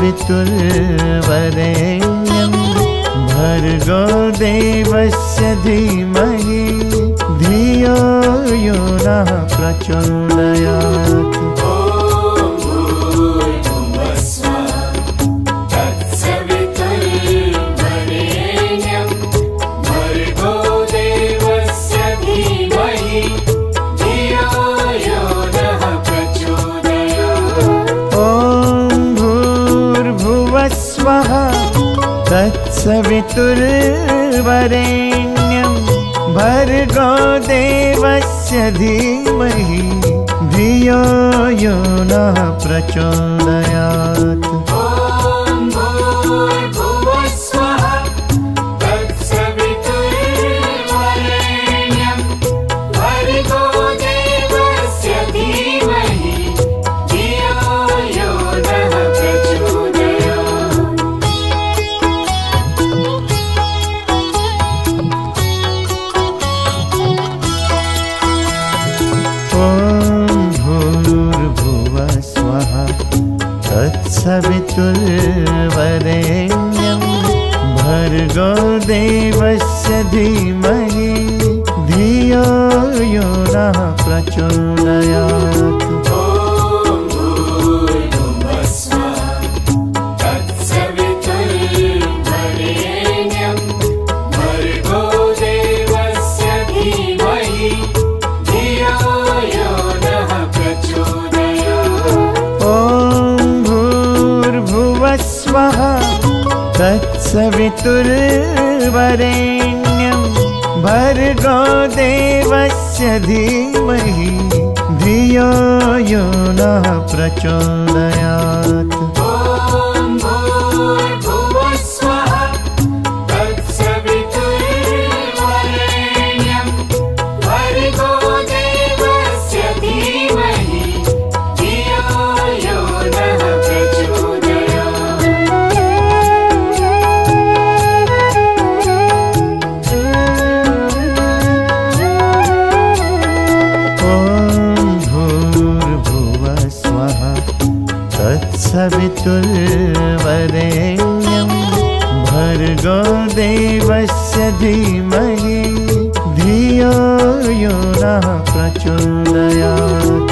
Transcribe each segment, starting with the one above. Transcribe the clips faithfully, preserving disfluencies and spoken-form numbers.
तत्सवितुर्वरेण्यं भर्गो देवस्य धीमहि धियो यो नः प्रचोदयात्। तत्सवितुर्वरेण्यं भर्गो देवस्य धीमहि धियो यो नः प्रचोदयात्। तत्सवितुर्वरेण्यं भर्गो देवस्य धीमहि धियो यो नः प्रचोदयात्। तत्सवितुर्वरेण्यं भर्गो देवस्य धीमहि धियो यो नः प्रचोदयात्। तत्सवितुर्वरेण्यं भर्गो देवस्य धीमहि धियो यो नः प्रचोदयात्।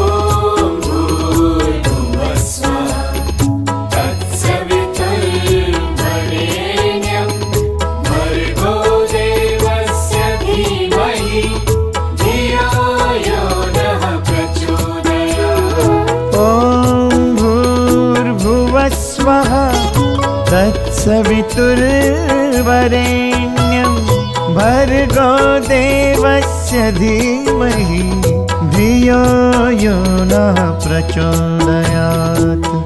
तत्सवितुर्वरेण्यं भर्गो देवस्य धीमहि धियो यो नः प्रचोदयात्।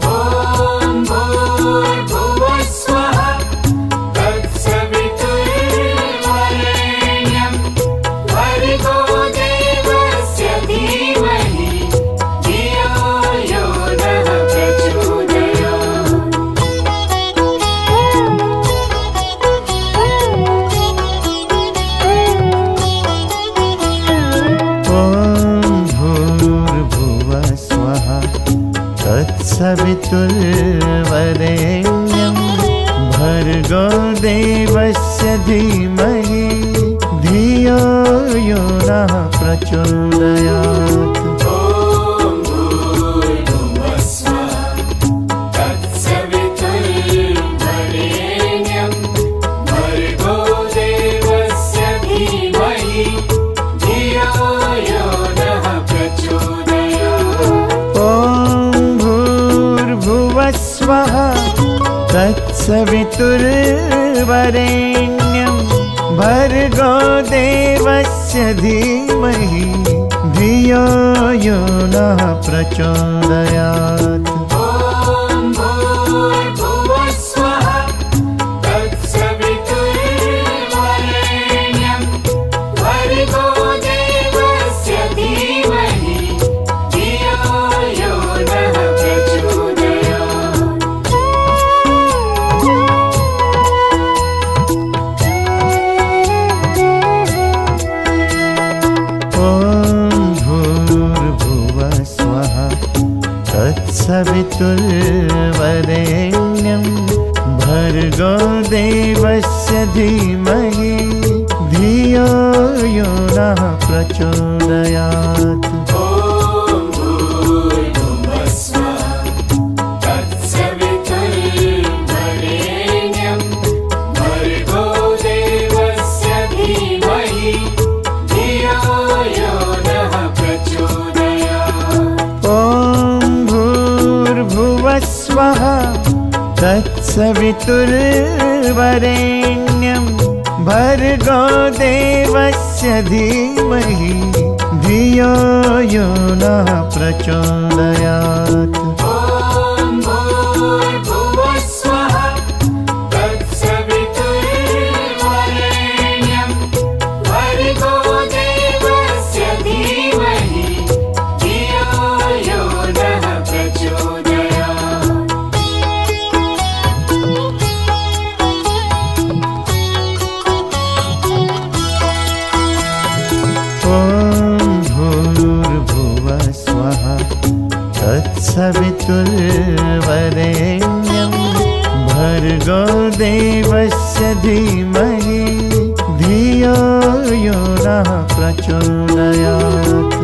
तत्सवितुर्वरेण्यं भर्गो देवस्य धीमहि धियो यो नः प्रचोदयात्। तत्सवितुर्वरेण्यं भर्गो देवस्य धीमहि धियो यो नः प्रचोदयात्। तत्सवितुर्वरेण्यं देवस्य धीमहि धियो यो नः प्रचोदयात्। तत्सवितुर्वरेण्यं भर्गो देवस्य धीमहि धियो यो नः प्रचोदयात्। तत्सवितुर्वरेण्यं भर्गो देवस्य धीमहि धियो यो नः प्रचोदयात्।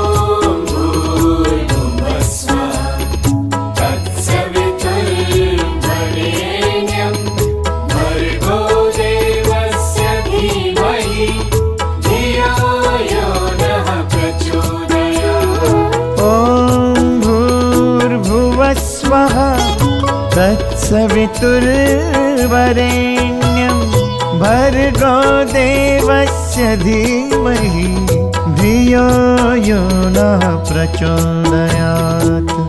तत्सवितुर्वरेण्यं भर्गो देवस्य धीमहि धियो यो नः प्रचोदयात्।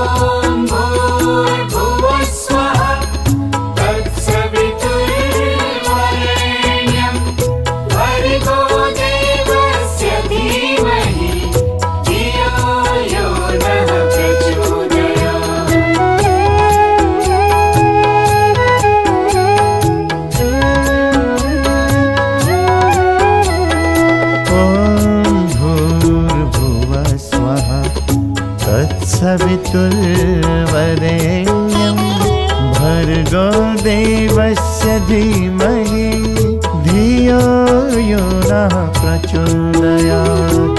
तत्सवितुर्वरेण्यं भर्गो देवस्य धीमहि धियो यो नः प्रचोदयात्।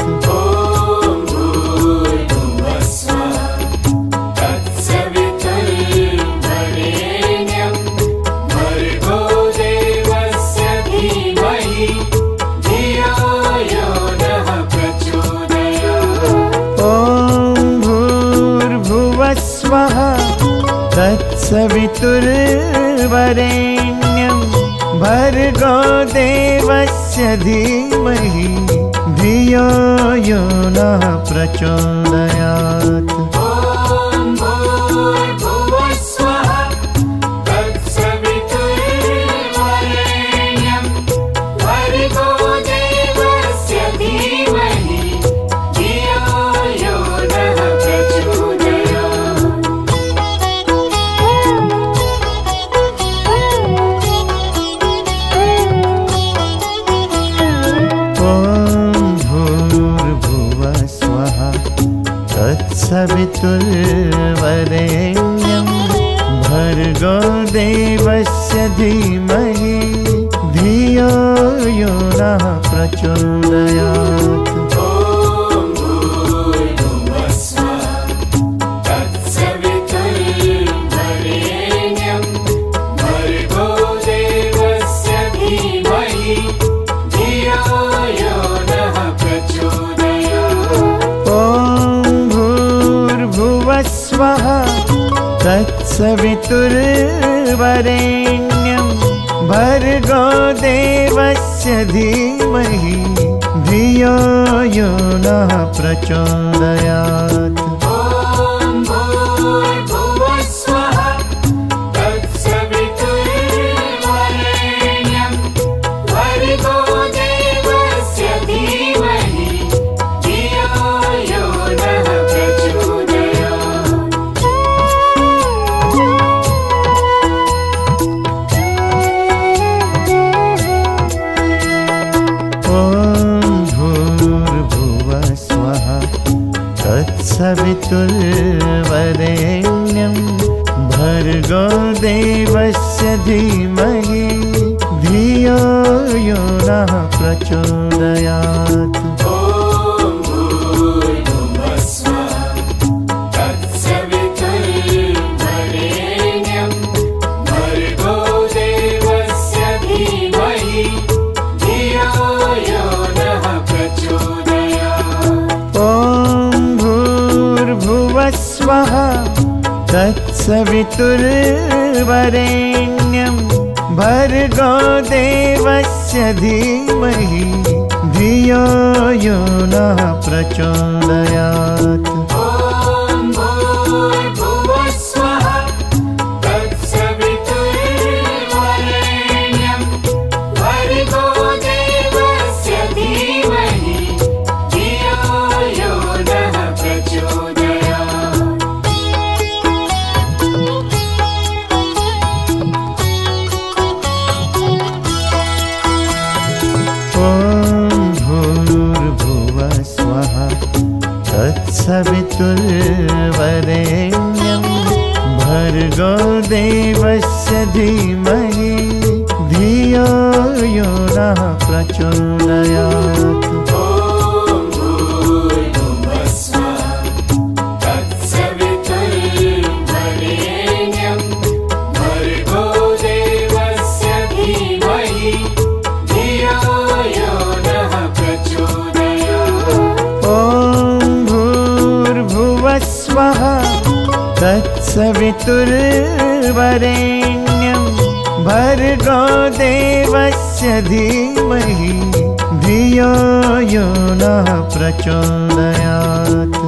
तत्सवितुर्वरेण्यं भर्गो देवस्य धीमहि धियो यो नः प्रचोदयात्। तत्सवितुर्वरेण्यं भर्गो देवस्य धीमहि धियो यो नः प्रचोदयात्। तत्सवितुर्वरेण्यं भर्गो देवस्य धीमहि धियो यो नः प्रचोदयात्। तत्सवितुर्वरेण्यं भर्गो भर्गो देवस्य धीमहि धियो यो नः प्रचोदयात्। तत्सवितुर्वरेण्यं भर्गो देवस्य धीमहि धियो यो नः प्रचोदयात्। तत्सवितुर्वरेण्यं भर्गो देवस्य धीमहि धियो यो नः प्रचोदयात्। तत्सवितुर्वरेण्यं भर्गो देवस्य धीमहि धियो यो नः प्रचोदयात्।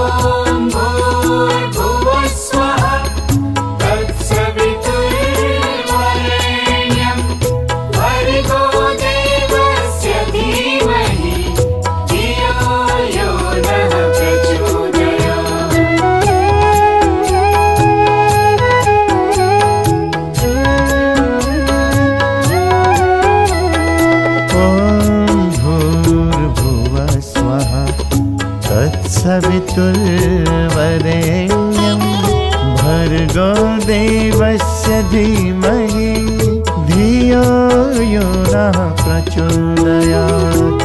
तत्सवितुर्वरेण्यं भर्गो देवस्य धीमहि धियो यो नः प्रचोदयात्।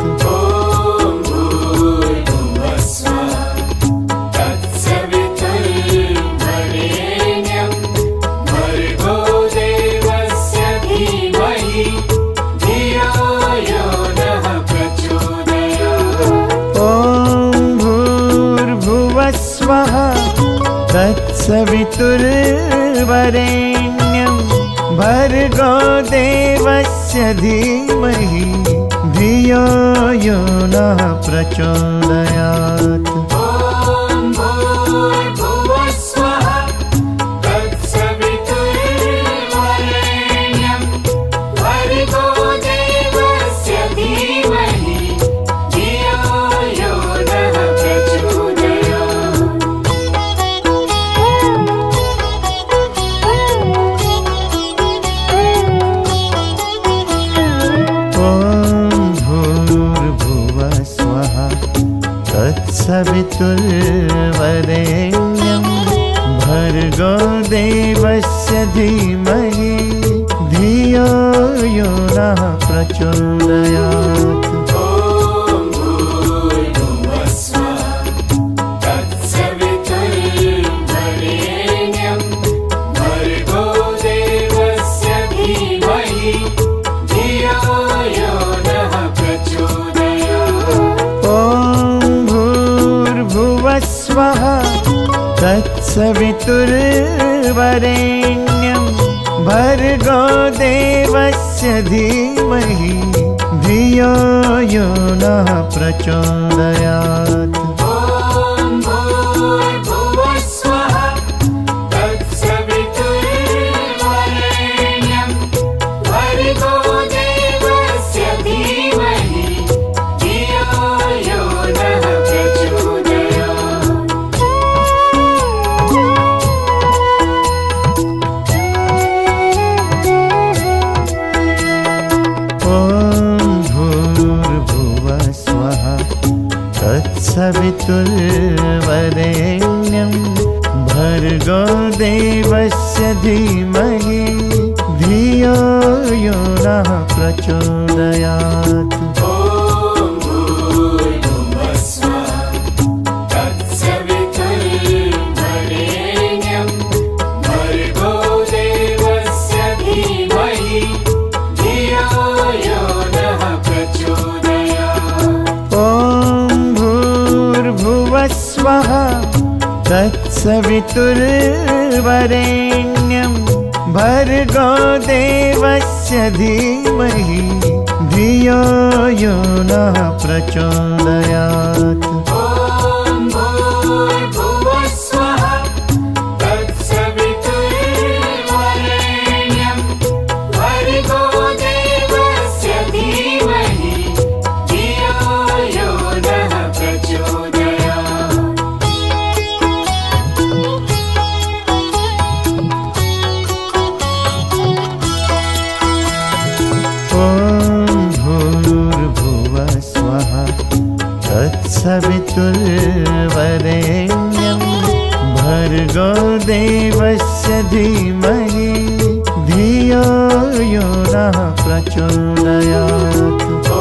तत्सवितुर्वरेण्यं भर्गो देवस्य धीमहि धियो यो नः प्रचोदयात्। तत्सवितुर्वरेण्यं भर्गो देवस्य धीमहि धियो यो नः प्रचोदयात्। तत्सवितुर्वरेण्यं भर्गो देवस्य धीमहि धियो यो नः प्रचोदयात्। धीमहि धियो यो नः प्रचोदयात्। तत्सवितुर्वरेण्यं भर्गो देवस्य धीमहि धियो यो नः प्रचोदयात्। तत्सवितुर्वरेण्यं भर्गो देवस्य धीमहि धियो यो नः प्रचोदयात्।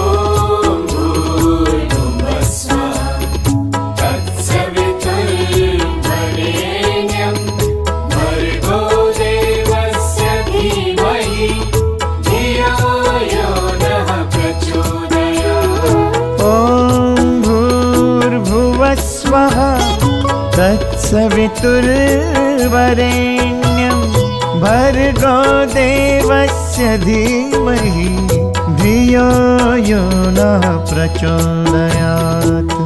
तत्सवितुर्वरेण्यं भर्गो देवस्य धीमहि धियो यो नः प्रचोदयात्।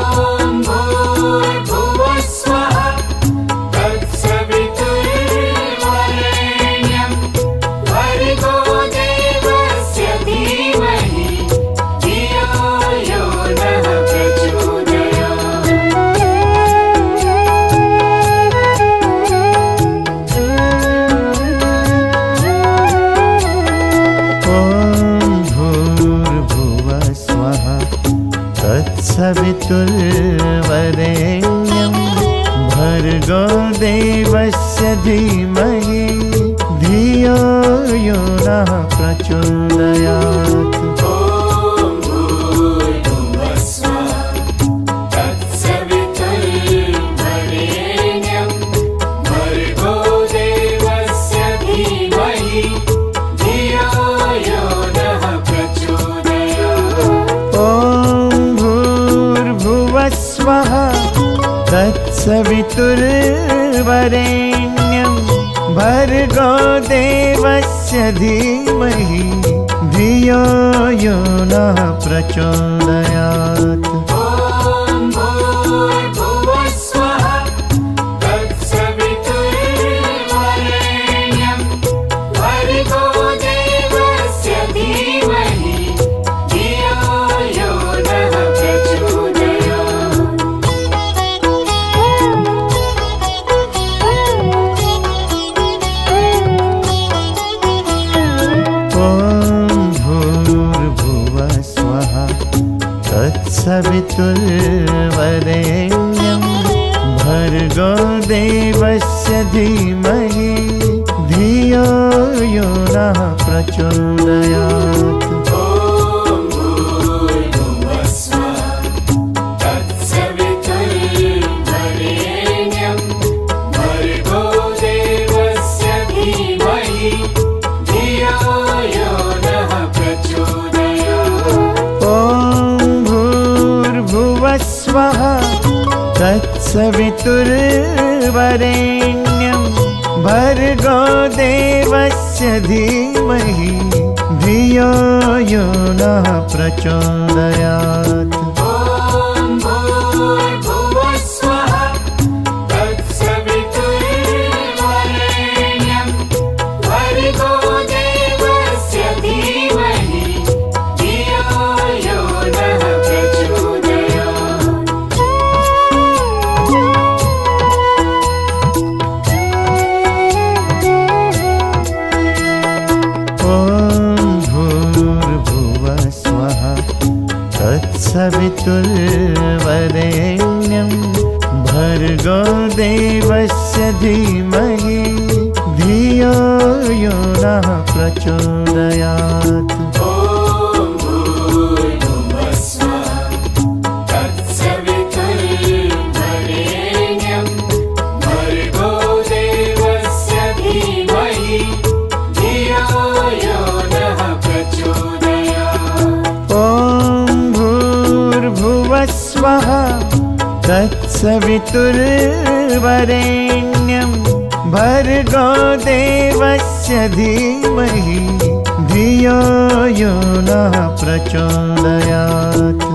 तत्सवितुर्वरेण्यं भर्गो देवस्य धीमहि धियो यो नः प्रचोदयात्। तत्सवितुर्वरेण्यं भर्गो देवस्य धीमहि धियो यो नः प्रचोदयात्। तत्सवितुर्वरेण्यं भर्गो देवस्य धीमहि धियो यो नः प्रचोदयात्। तत्सवितुर्वरेण्यं भर्गो देवस्य धीमहि धियो यो नः प्रचोदयात्। तत्सवितुर्वरेण्यं नः प्रचोदयात्। तत्सवितुर्वरेण्यं भर्गो देवस्य धीमहि धियो यो नः प्रचोदयात्।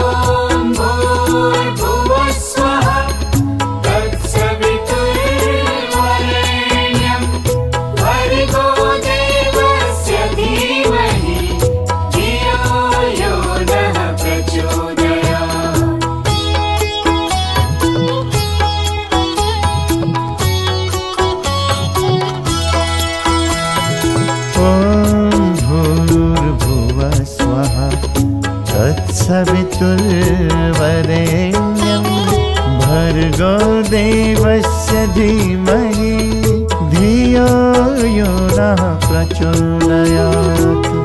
तत्सवितुर्वरेण्यं भर्गो देवस्य धीमहि धियो यो नः प्रचोदयात्।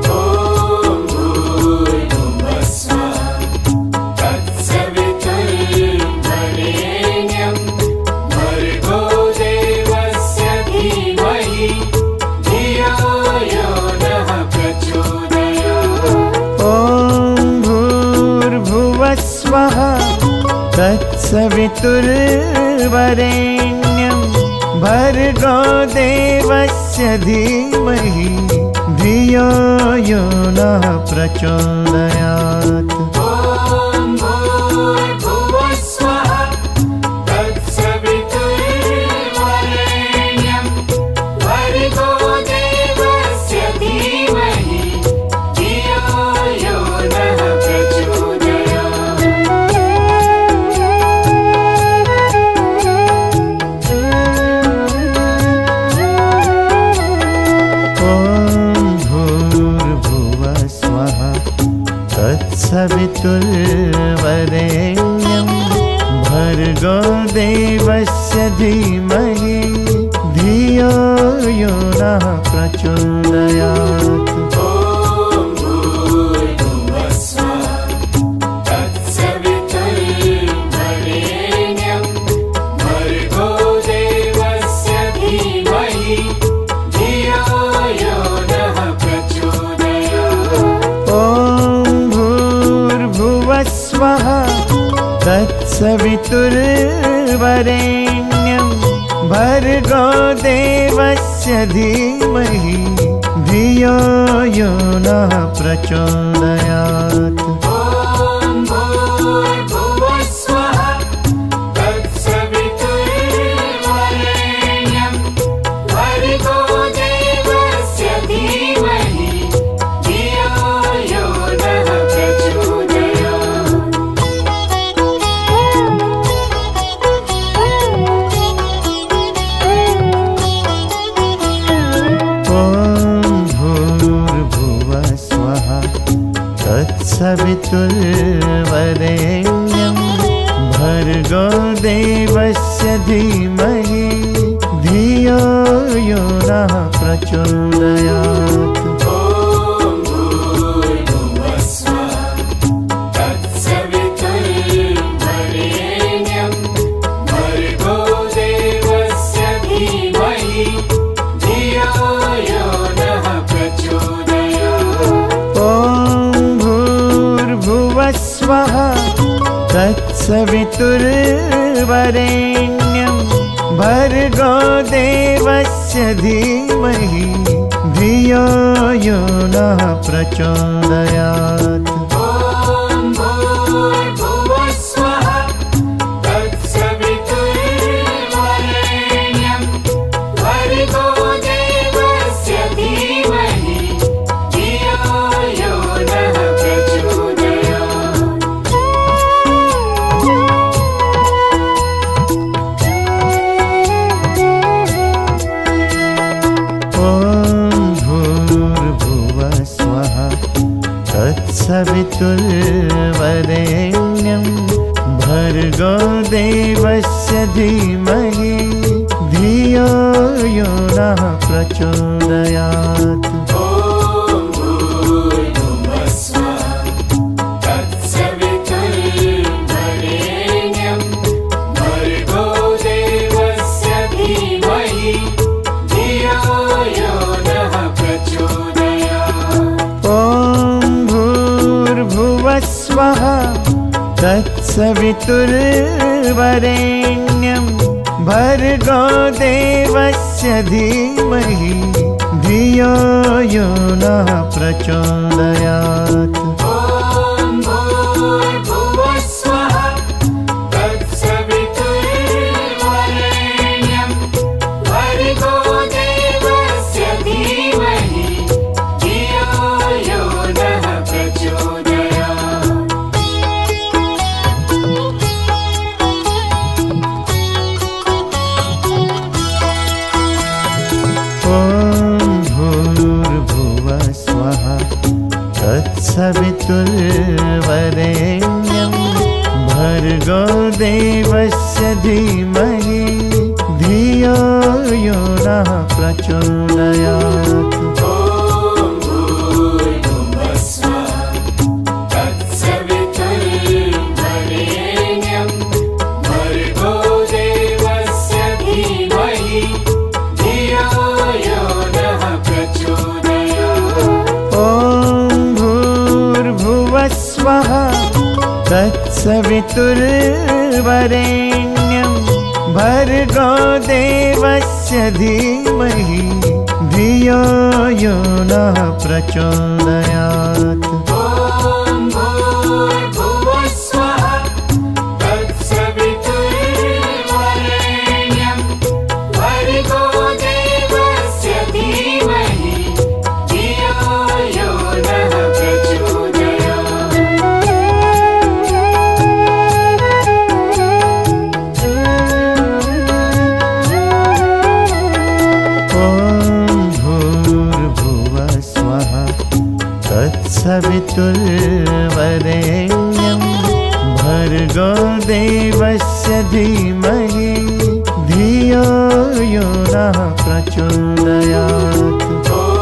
तत्सवितुर्वरेण्यं भर्गो देवस्य धीमहि धियो यो नः प्रचोदयात्। तत्सवितुर्वरेण्यं भर्गो देवस्य धीमहि धियो यो नः प्रचोदयात्। तत्सवितुर्वरेण्यं भर्गो देवस्य धीमहि धियो यो नः प्रचोदयात्। तत्सवितुर्वरेण्यं भर्गो देवस्य धीमहि धियो यो नः प्रचोदयात्। तत्सवितुर्वरेण्यं भर्गो देवस्य धीमहि धियो यो नः प्रचोदयात्। तत्सवितुर्वरेण्यं भर्गो देवस्य धीमहि धियो यो नः प्रचोदयात्। तत्सवितुर्वरेण्यं भर्गो देवस्य धीमहि धियो यो नः प्रचोदयात्। तत्सवितुर्वरेण्यं भर्गो देवस्य धीमहि धियो यो नः प्रचोदयात्। तत्सवितुर्वरेण्यं भर्गो देवस्य धीमहि धियो यो नः प्रचोदयात्। तत्सवितुर्वरेण्यं भर्गो देवस्य धीमहि धियो यो नः प्रचोदयात्।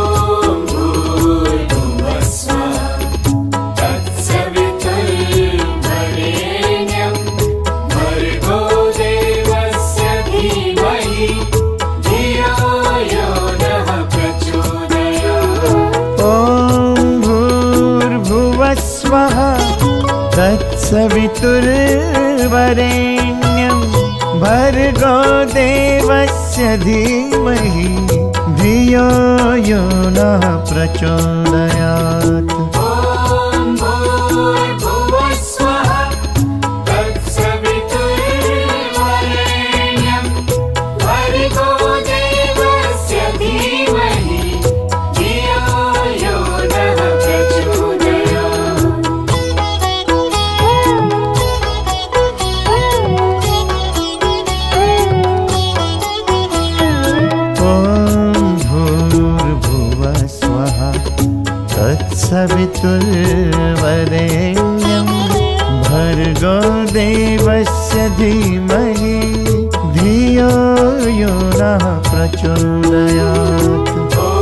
तत्सवितुर्वरेण्यं भर्गो देवस्य धीमहि धियो यो नः प्रचोदयात्। तत्सवितुर्वरेण्यं भर्गो देवस्य धीमहि धियो यो नः प्रचोदयात्।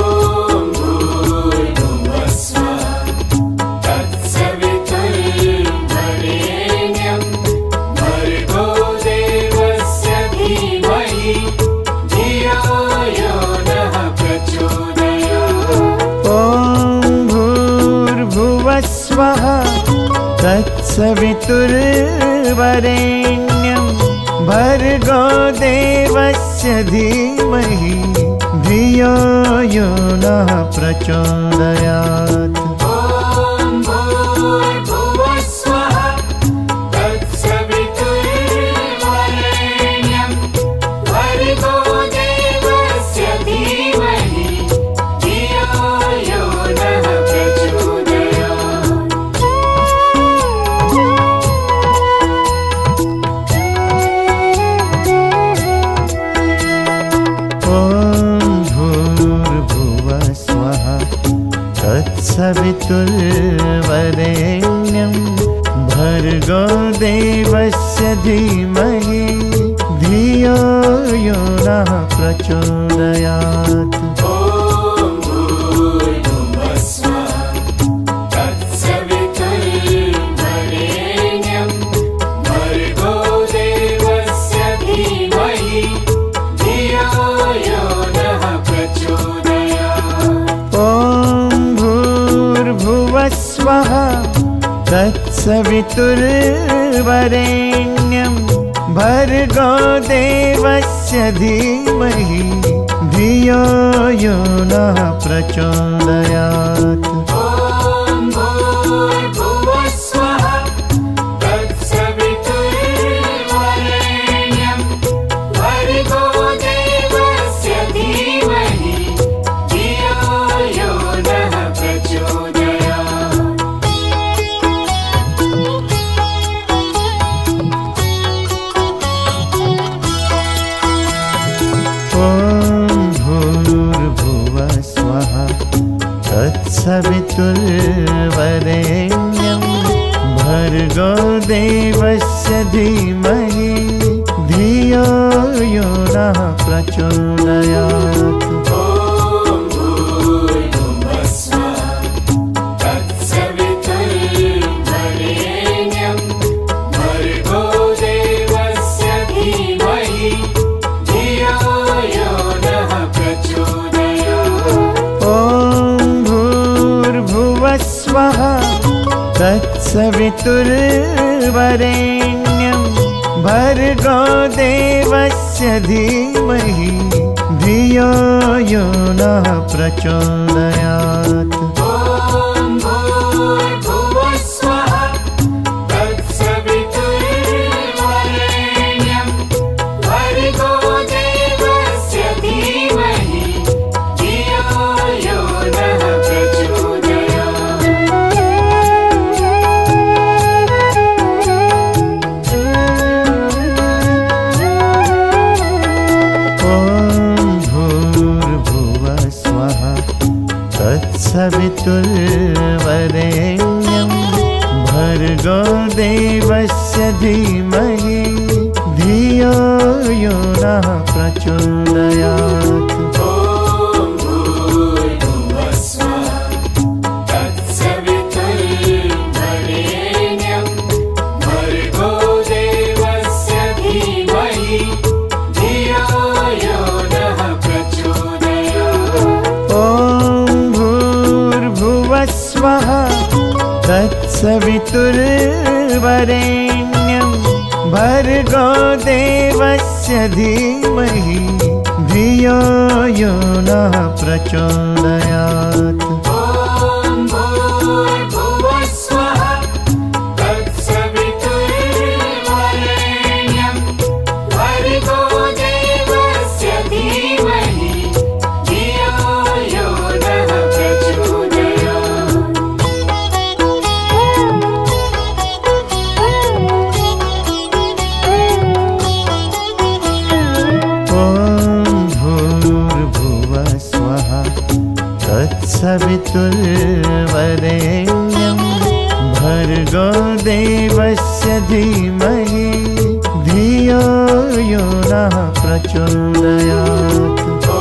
तत्सवितुर्वरेण्यं भर्गो देवस्य धीमहि धियो यो नः प्रचोदयात्। तत्सवितुर्वरेण्यं भर्गो देवस्य धीमहि धियो यो नः प्रचोदयात्। स्वः तत्सवितुर्वरेण्यं भर्गो देवस्य धीमहि धियो यो नः प्रचोदयात्। तत्सवितुर्वरेण्यं भर्गो देवस्य धीमहि धियो यो नः प्रचोदयात्। तत्सवितुर्वरेण्यं भर्गो देवस्य धीमहि धियो यो नः प्रचोदयात्। तत्सवितुर्वरेण्यं भर्गो देवस्य धीमहि धियो यो नः प्रचोदयात्। तत्सवितुर्वरेण्यं भर्गो देवस्य धीमहि धियो यो नः प्रचोदयात्। तत्सवितुर्वरेण्यं भर्गो देवस्य धीमहि धियो यो नः प्रचोदयात्।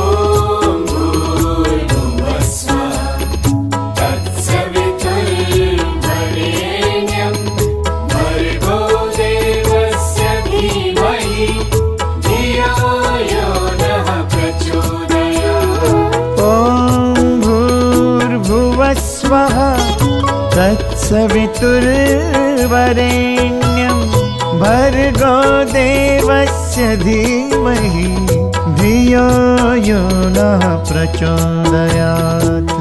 तत्सवितुर्वरेण्यं भर्गो देवस्य धीमहि धियो यो नः प्रचोदयात्।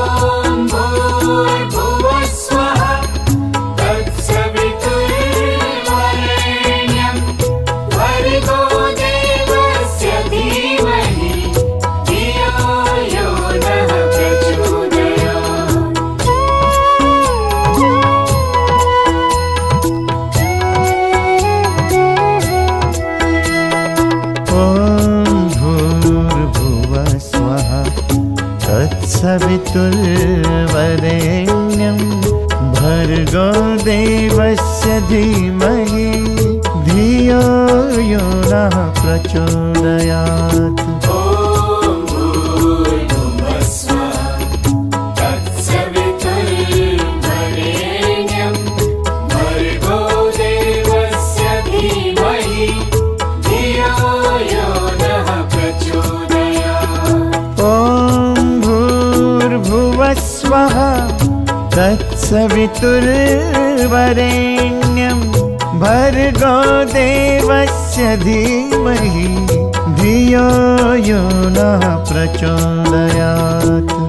तत्सवितुर्वरेण्यं भर्गो देवस्य धीमहि धियो यो नः प्रचोदयात्। तत्सवितुर्वरेण्यं भर्गो देवस्य धीमहि धियो यो नः प्रचोदयात्।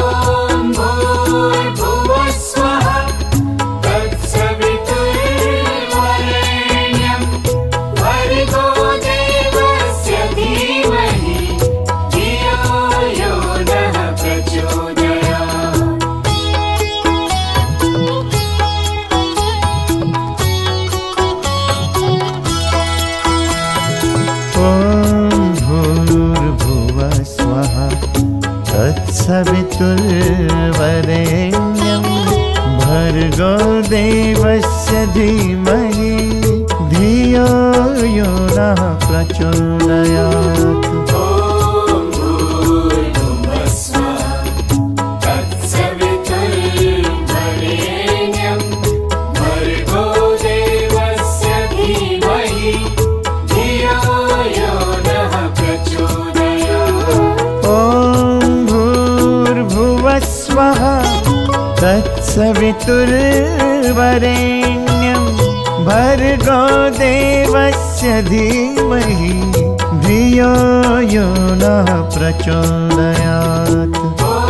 तत्सवितुर्वरेण्यं भर्गो देवस्य धीमहि धियो यो नः प्रचोदयात्। तत्सवितुर्वरेण्यं भर्गो देवस्य धीमहि धियो यो नः प्रचोदयात्।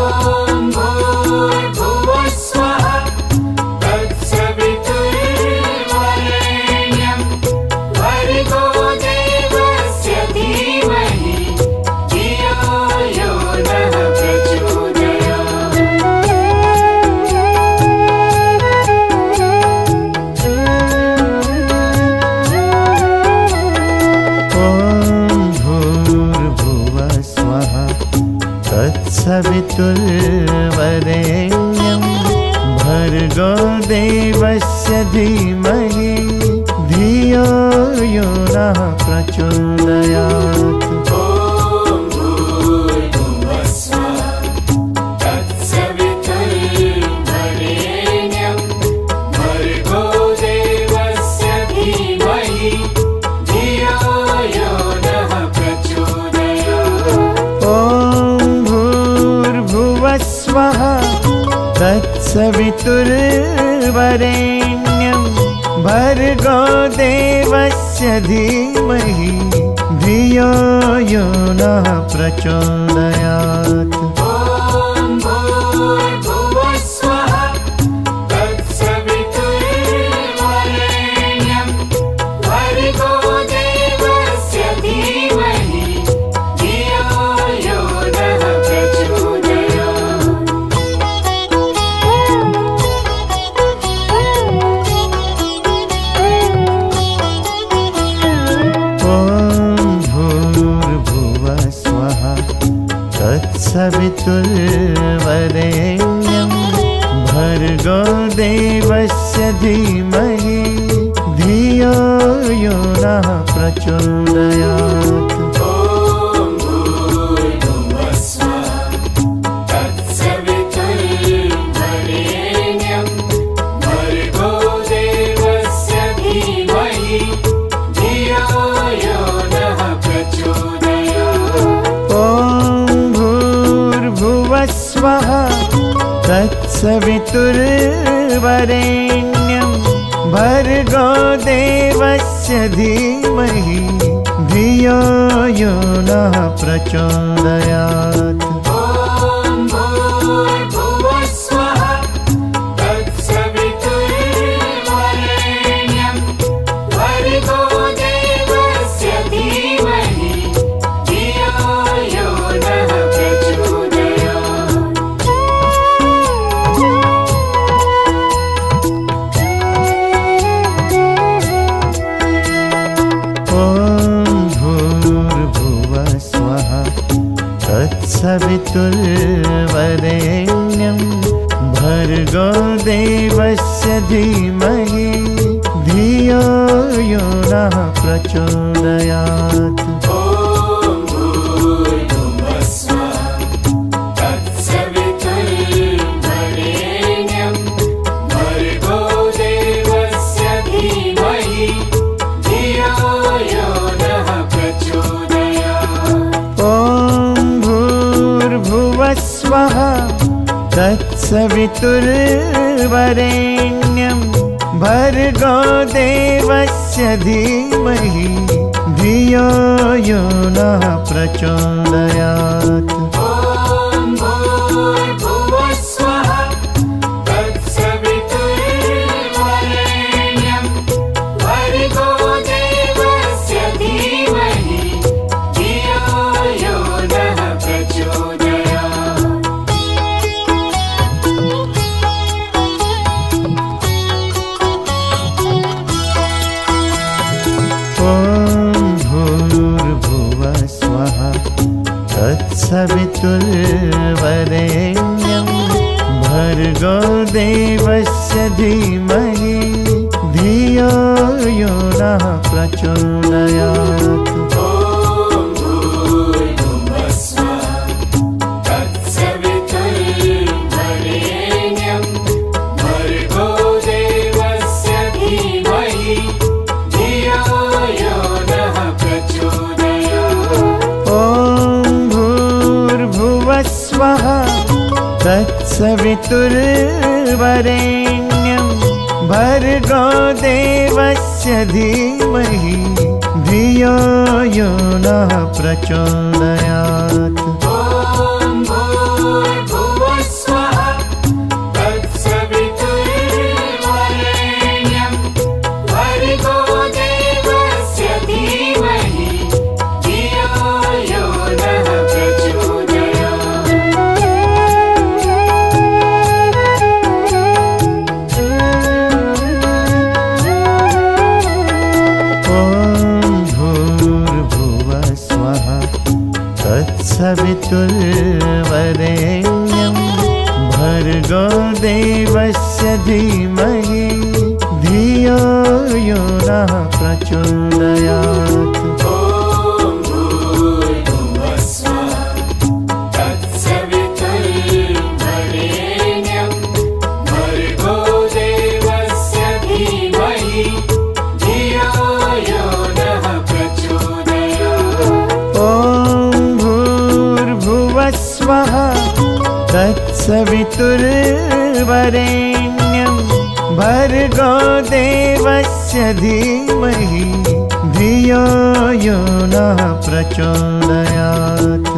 तत्सवितुर्वरेण्यं भर्गो देवस्य धीमहि धियो यो नः प्रचोदयात्। तत्सवितुर्वरेण्यं भर्गो देवस्य धीमहि धियो यो नः प्रचोदयात्। तत्सवितुर्वरेण्यं भर्गो देवस्य धीमहि धियो यो नः प्रचोदयात्। तत्सवितुर्वरेण्यं भर्गो देवस्य धीमहि धियो यो नः प्रचोदयात्। तत्सवितुर्वरेण्यं भर्गो देवस्य धीमहि धियो यो नः प्रचोदयात्। तत्सवितुर्वरेण्यं भर्गो देवस्य धीमहि धियो यो नः प्रचोदयात्। तत्सवितुर्वरेण्यं भर्गो देवस्य धीमहि धियो यो नः प्रचोदयात्। तत्सवितुर्वरेण्यं भर्गो देवस्य धीमहि धियो यो नः प्रचोदयात्। तत्सवितुर्वरेण्यं भर्गो देवस्य धीमहि धियो यो नः प्रचोदयात्। तत्सवितुर्वरेण्यं भर्गो देवस्य धीमहि धियो यो नः प्रचोदयात्।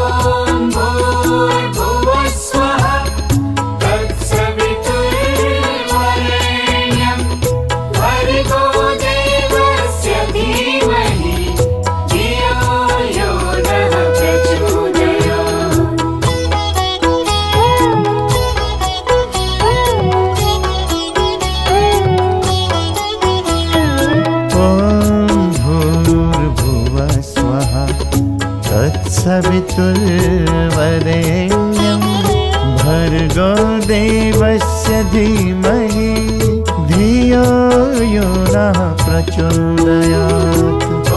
तत्सवितुर्वरेण्यं भर्गो देवस्य धीमहि धियो यो नः प्रचोदयात्।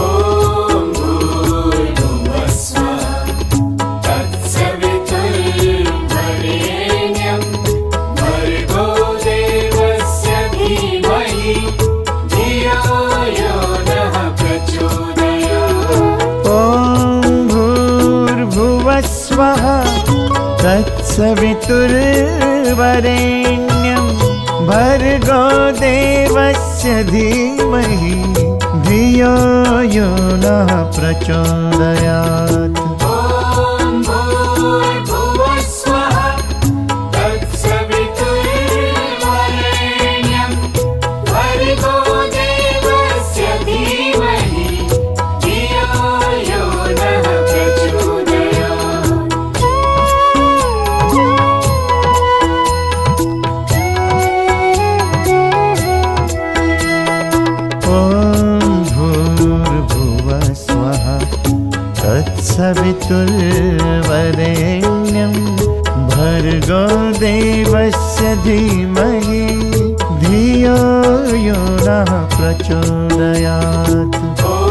तत्सवितुर्वरेण्यं भर्गो देवस्य धीमहि धियो यो नः प्रचोदयात्। तत्सवितुर्वरेण्यं भर्गो देवस्य धीमहि धियो यो नः प्रचोदयात्।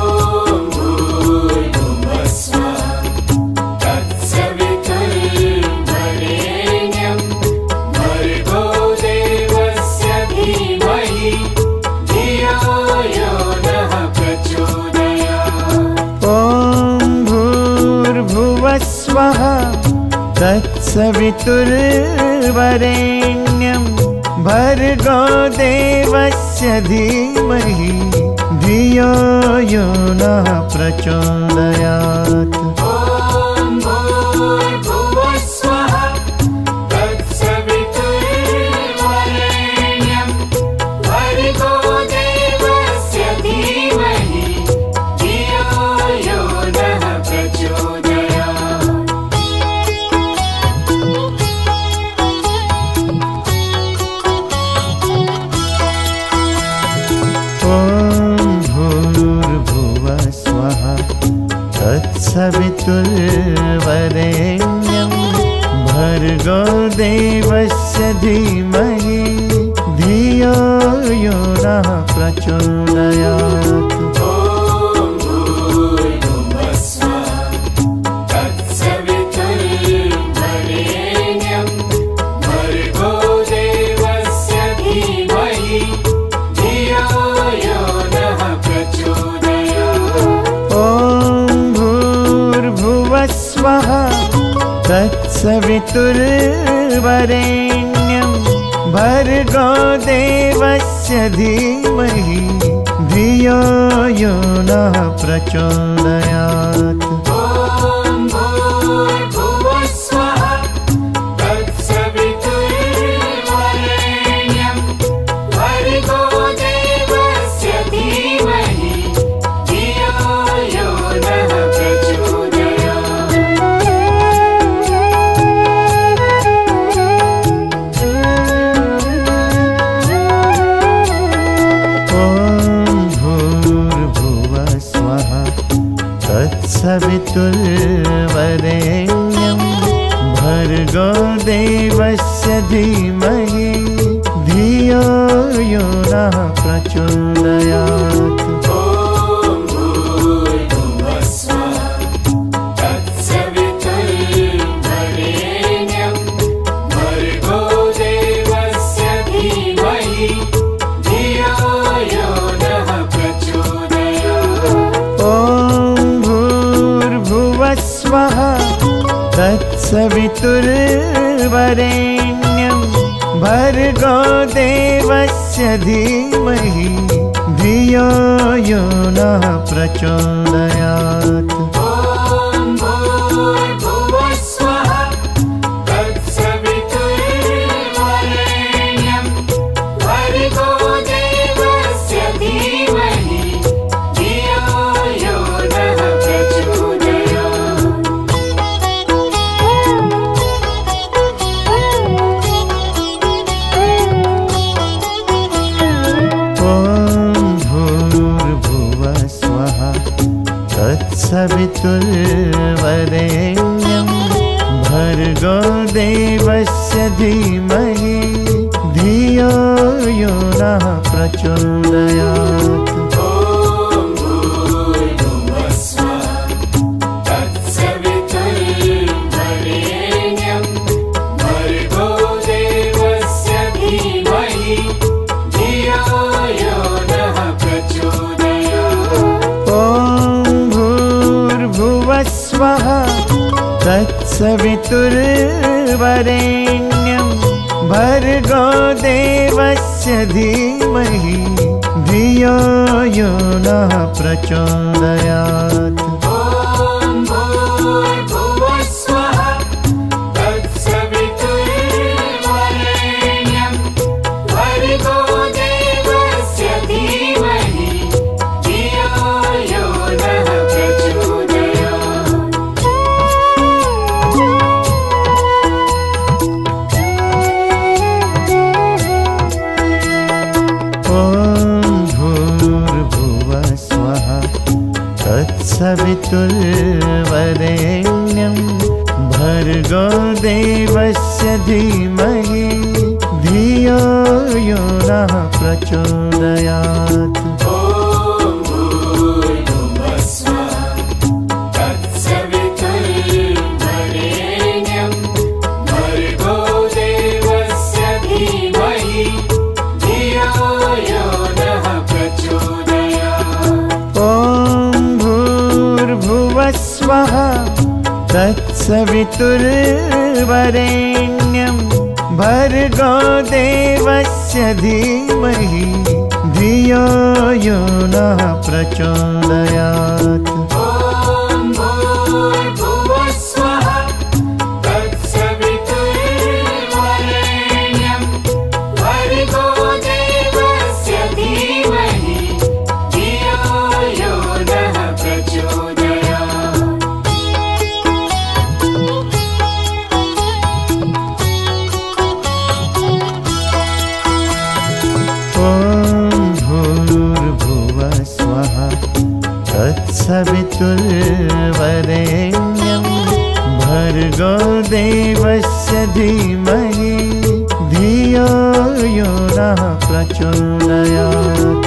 तत्सवितुर्वरेण्यं भर्गो देवस्य धीमहि धियो यो नः प्रचोदयात्। तत्सवितुर्वरेण्यं भर्गो देवस्य धीमहि धियो यो नः प्रचोदयात्। तत्सवितुर्वरेण्यं भर्गो देवस्य धीमहि धियो यो नः प्रचोदयात्। तत्सवितुर्वरेण्यं भर्गो देवस्य धीमहि धियो यो नः प्रचोदयात्। तत्सवितुर्वरेण्यं भर्गो देवस्य धीमहि धियो यो नः प्रचोदयात्। तत्सवितुर्वरेण्यं भर्गो देवस्य धीमहि धियो यो नः प्रचोदयात्। तत्सवितुर्वरेण्यं भर्गो देवस्य धीमहि धियो यो नः प्रचोदयात्। तत्सवितुर्वरेण्यं भर्गो देवस्य धीमहि धियो यो यो नः प्रचोदयात्। तत्सवितुर्वरेण्यं भर्गो देवस्य धीमहि धियो यो नः प्रचोदयात्। तत्सवितुर्वरेण्यं भर्गो देवस्य धीमहि धियो यो नः प्रचोदयात्।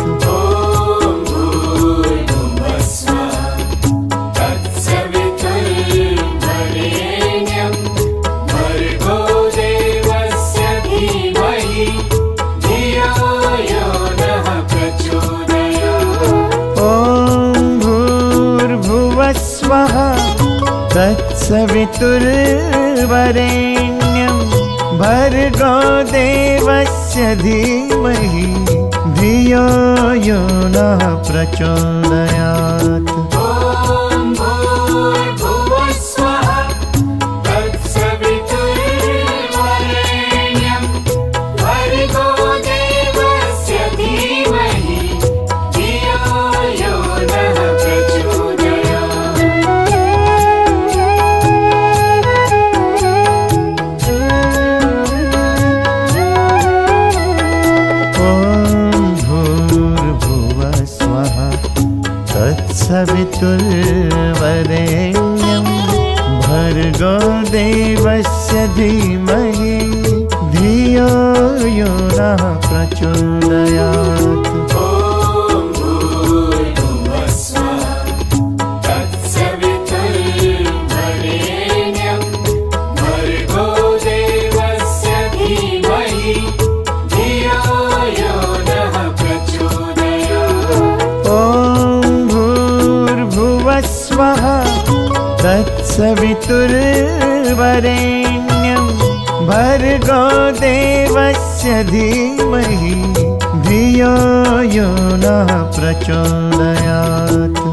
तत्सवितुर्वरेण्यं भर्गो देवस्य धीमहि धियो यो नः प्रचोदयात्। तत्सवितुर्वरेण्यं भर्गो देवस्य धीमहि धियो यो नः प्रचोदयात्। तत्सवितुर्वरेण्यं भर्गो देवस्य धीमहि धियो यो नः प्रचोदयात्।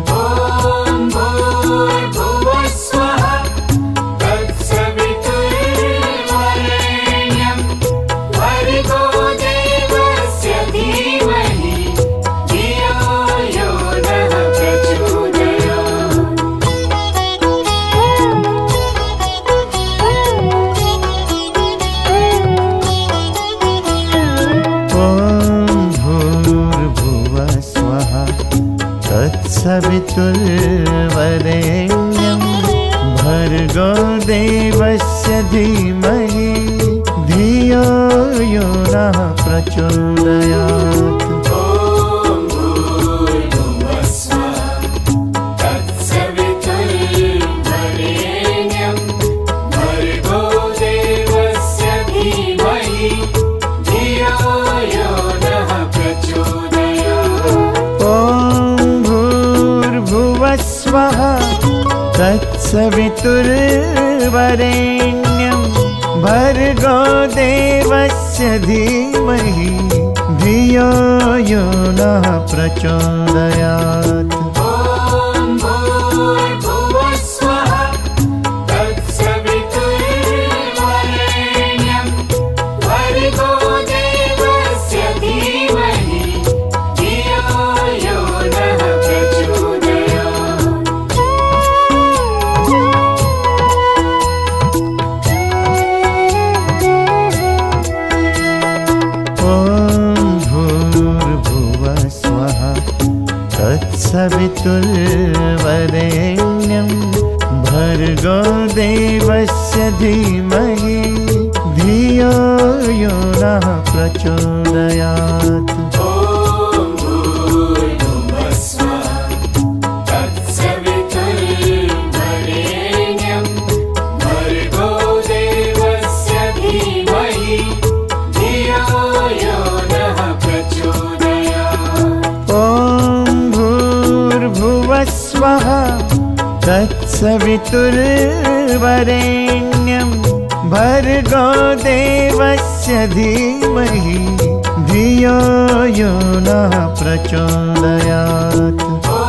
तत्सवितुर्वरेण्यं भर्गो देवस्य धीमहि धियो यो नः प्रचोदयात्। तत्सवितुर्वरेण्यं भर्गो देवस्य धीमहि धियो यो नः प्रचोदयात्। तत्सवितुर्वरेण्यं भर्गो देवस्य धीमहि धियो यो नः प्रचोदयात्। प्रचोदयात्। तत्सवितुर्वरेण्यं भर्गो देवस्य धीमहि धियो यो नः प्रचोदयात्।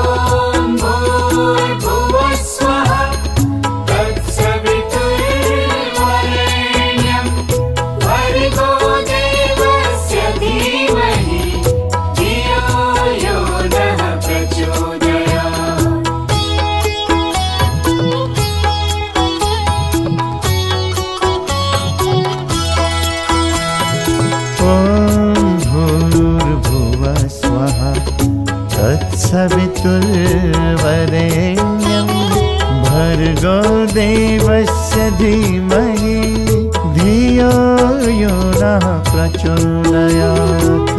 तत्सवितुर्वरेण्यं भर्गो देवस्य धीमहि धियो यो नः प्रचोदयात्।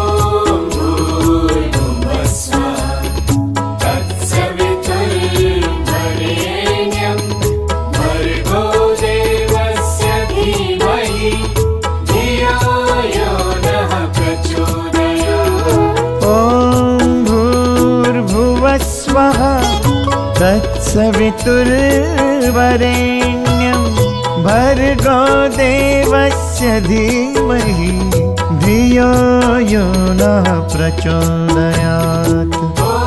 तत्सवितुर्वरेण्यं भर्गो देवस्य धीमहि धियो यो नः प्रचोदयात्।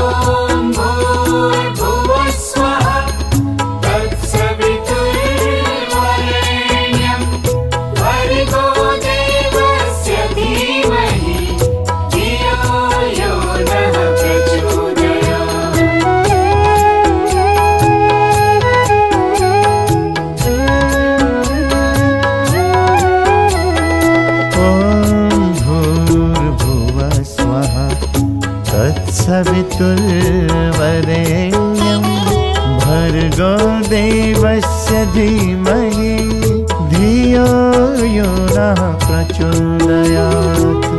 तत्सवितुर्वरेण्यं भर्गो देवस्य धीमहि धियो यो नः प्रचोदयात्।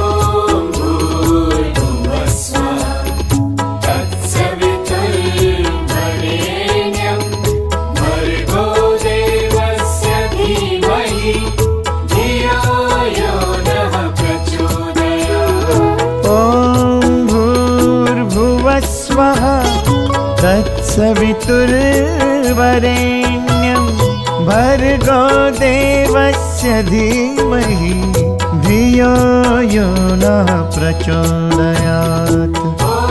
तत्सवितुर्वरेण्यं भर्गो देवस्य धीमहि धियो यो नः प्रचोदयात्।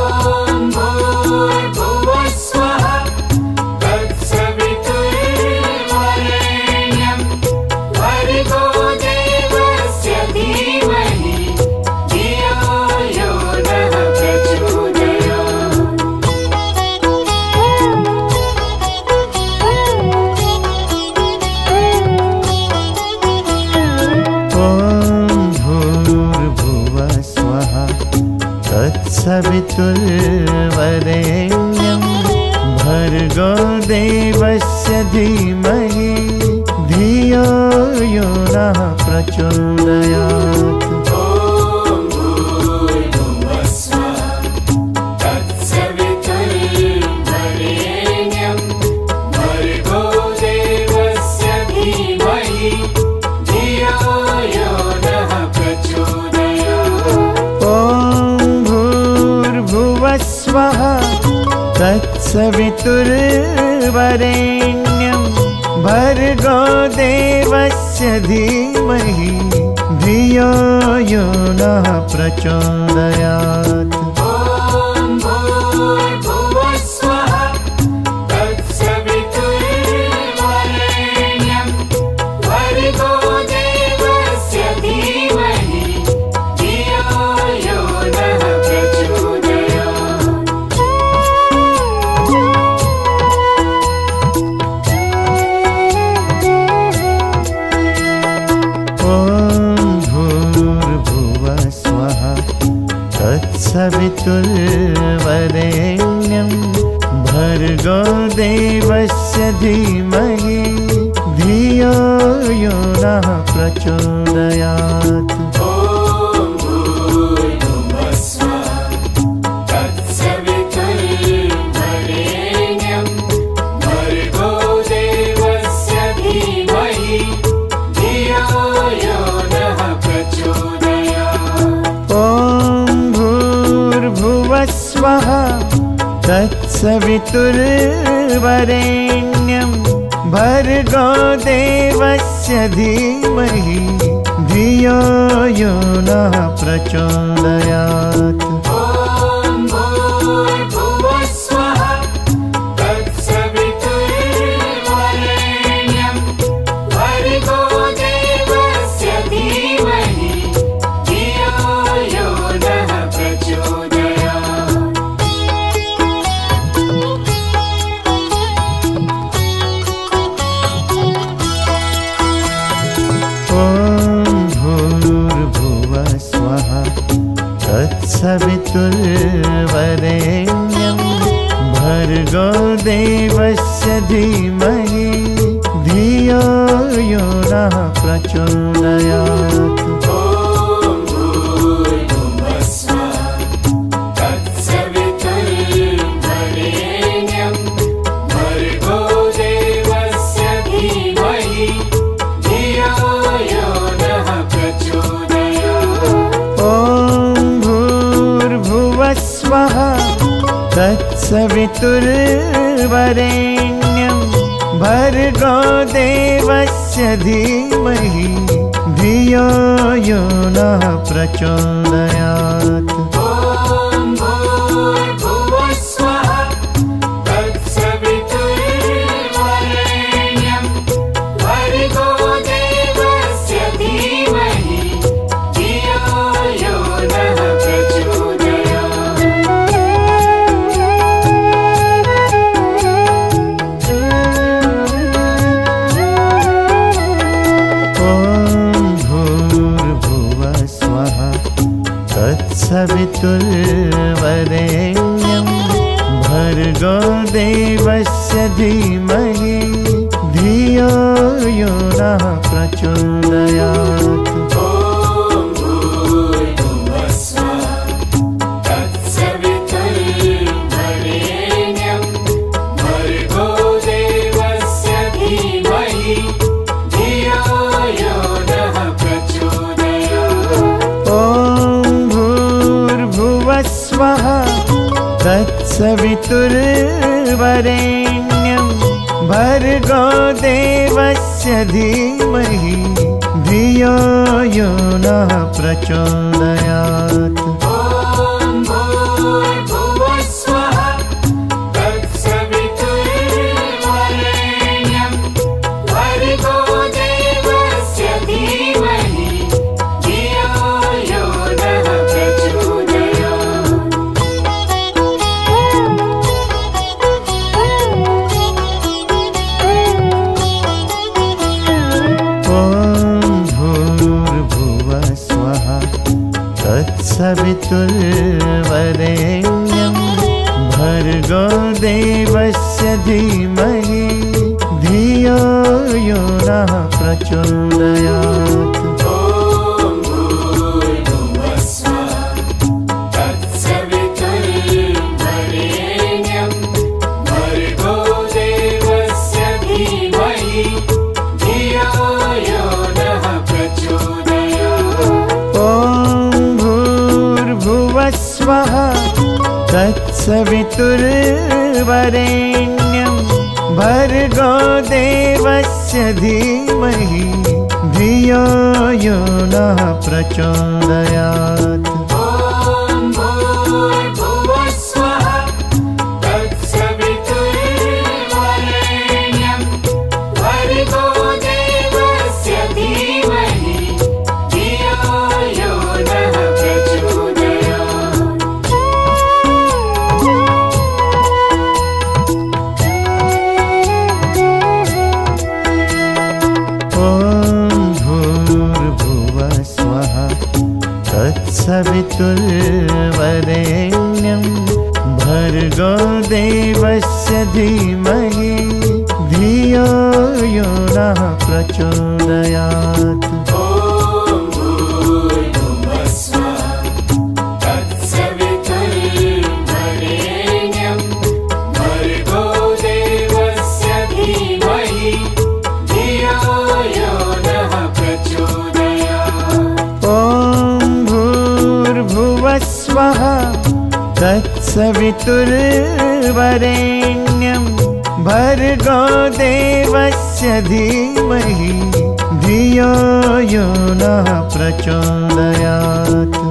तत्सवितुर्वरेण्यं भर्गो देवस्य धीमहि धियो यो नः प्रचोदयात्। तत्सवितुर्वरेण्यं भर्गो देवस्य धीमहि धियो यो नः प्रचोदयात्। तत्सवितुर्वरेण्यं भर्गो देवस्य धीमहि धियो यो नः प्रचोदयात्। तत्सवितुर्वरेण्यं भर्गो देवस्य धीमहि धियो यो नः प्रचोदयात्। तत्सवितुर्वरेण्यं भर्गो देवस्य धीमहि धियो यो नः प्रचोदयात्। तत्सवितुर्वरेण्यं भर्गो देवस्य धीमहि धियो यो नः प्रचोदयात्। तत्सवितुर्वरेण्यं भर्गो देवस्य धीमहि धियो यो नः प्रचोदयात्। तत्सवितुर्वरेण्यं भर्गो देवस्य धीमहि धियो यो नः प्रचोदयात्। तत्सवितुर्वरेण्यं भर्गो देवस्य धीमहि धियो यो नः प्रचोदयात्। तत्सवितुर्वरेण्यं भर्गो देवस्य धीमहि धियो यो नः प्रचोदयात्। तत्सवितुर्वरेण्यं भर्गो देवस्य धीमहि धियो यो नः प्रचोदयात्। प्रचोदयात्। तत्सवितुर्वरेण्यं भर्गो देवस्य धीमहि धियो यो नः प्रचोदयात्।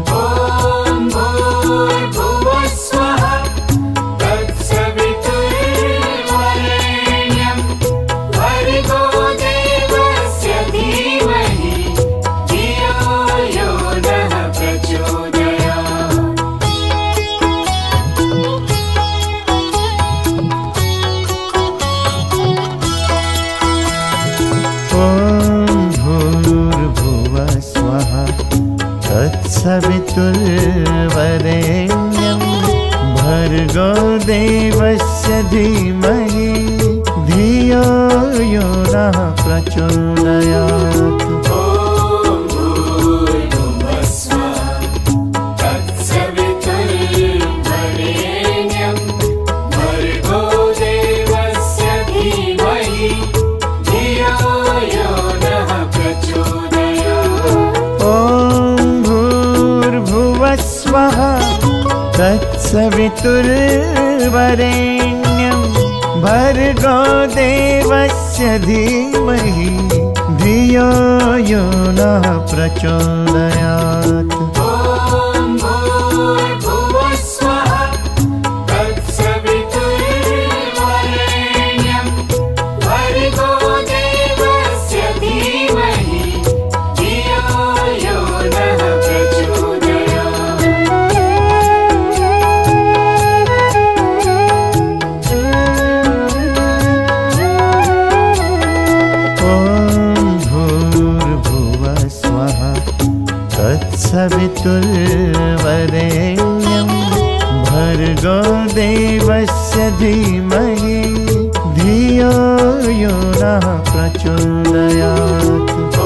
तत्सवितुर्वरेण्यं भर्गो देवस्य धीमहि धियो यो नः प्रचोदयात्। तत्सवितुर्वरेण्यं भर्गो देवस्य धीमहि धियो यो नः प्रचोदयात्। तत्सवितुर्वरेण्यं भर्गो देवस्य धीमहि धियो यो नः प्रचोदयात्।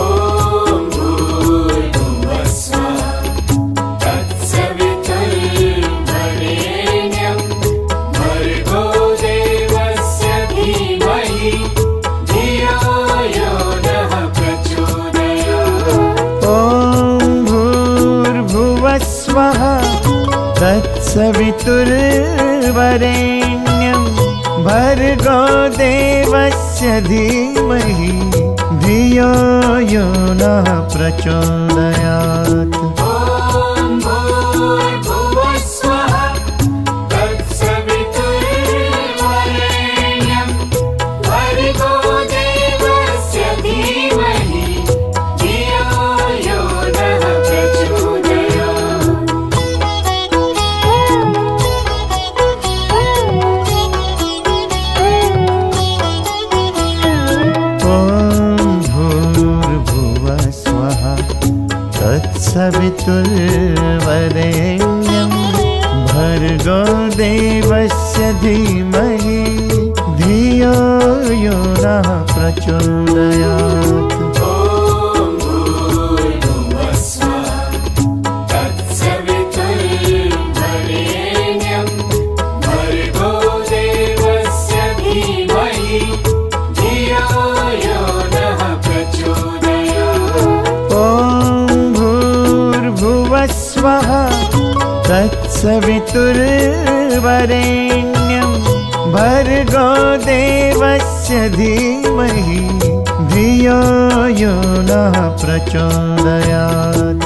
तत्सवितुर्वरेण्यं भर्गो देवस्य धीमहि धियो यो नः प्रचोदयात्। तत्सवितुर्वरेण्यं भर्गो देवस्य धीमहि धियो यो नः प्रचोदयात्। तत्सवितुर्वरेण्यं भर्गो देवस्य धीमहि धियो यो नः प्रचोदयात्।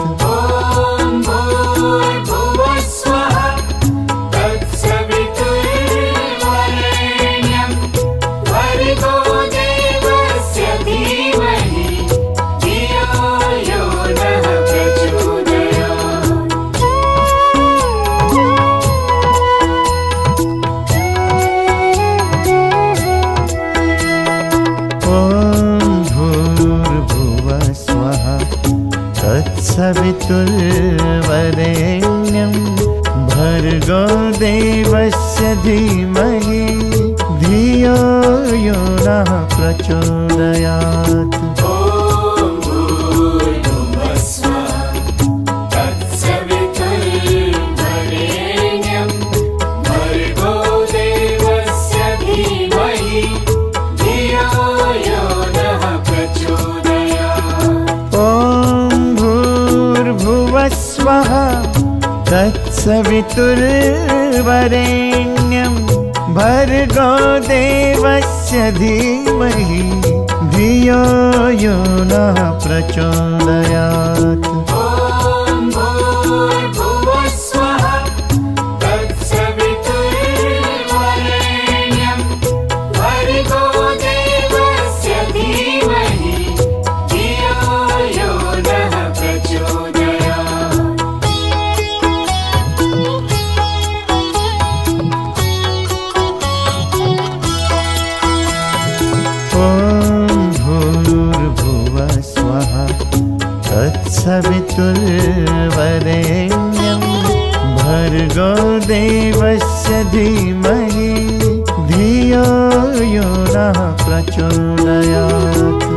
तत्सवितुर्वरेण्यं भर्गो देवस्य धीमहि धियो यो नः प्रचोदयात्। तत्सवितुर्वरेण्यं भर्गो देवस्य धीमहि धियो यो नः प्रचोदयात्। तत्सवितुर्वरेण्यं भर्गो देवस्य धीमहि धियो यो नः प्रचोदयात्।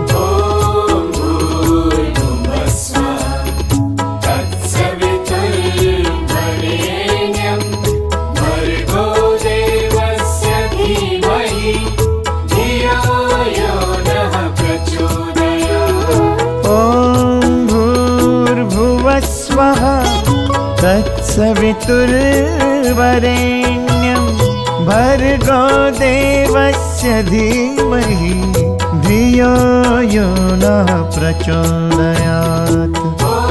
तत्सवितुर्वरेण्यं भर्गो देवस्य धीमहि धियो यो नः प्रचोदयात्।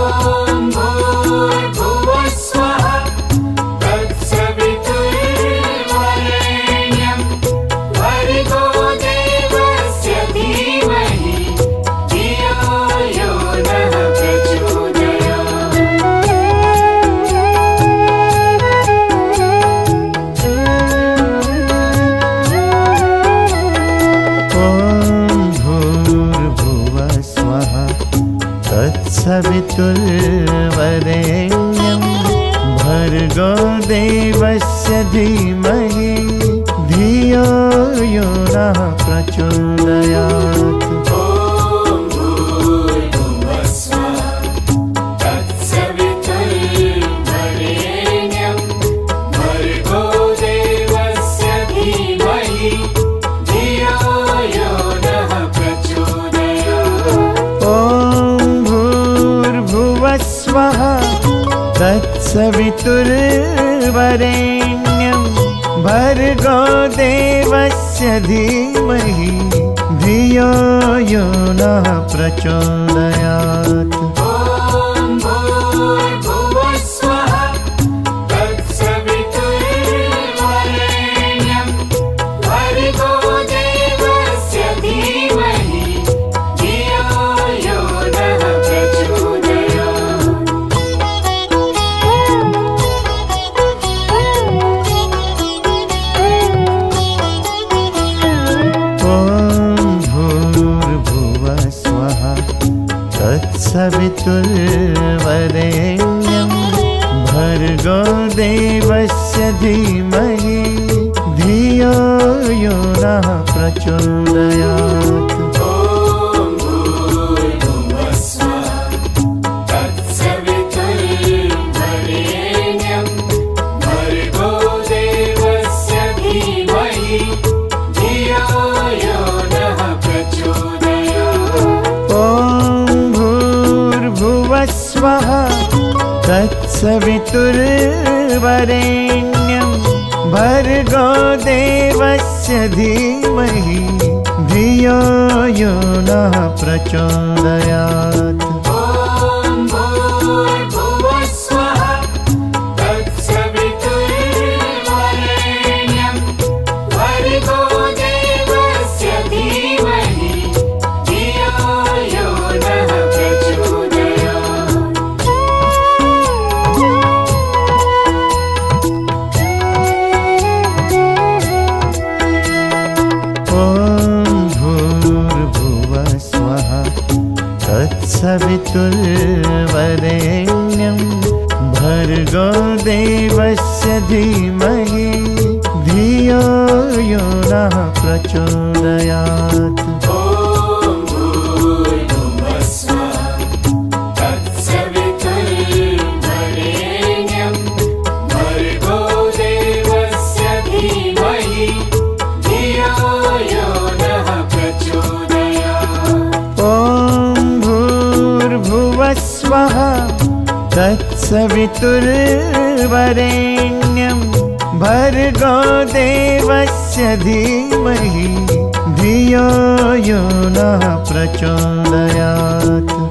तत्सवितुर्वरेण्यं भर्गो देवस्य धीमहि धियो यो नः प्रचोदयात्। तत्सवितुर्वरेण्यं भर्गो देवस्य धीमहि धियो यो नः प्रचोदयात्। तत्सवितुर्वरेण्यं भर्गो देवस्य धीमहि धियो यो नः प्रचोदयात्। तत्सवितुर्वरेण्यं भर्गो देवस्य धीमहि धियो यो नः प्रचोदयात्। तत्सवितुर्वरेण्यं भर्गो देवस्य धीमहि धियो यो नः प्रचोदयात्। तत्सवितुर्वरेण्यं भर्गो देवस्य धीमहि धियो यो नः प्रचोदयात्।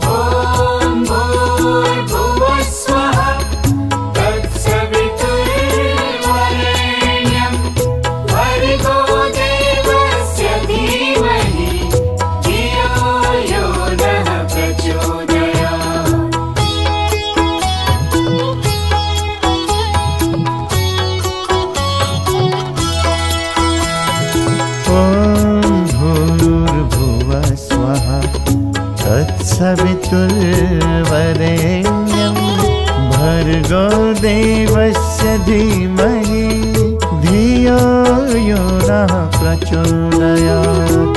तत्सवितुर्वरेण्यं भर्गो देवस्य धीमहि धियो यो नः प्रचोदयात्।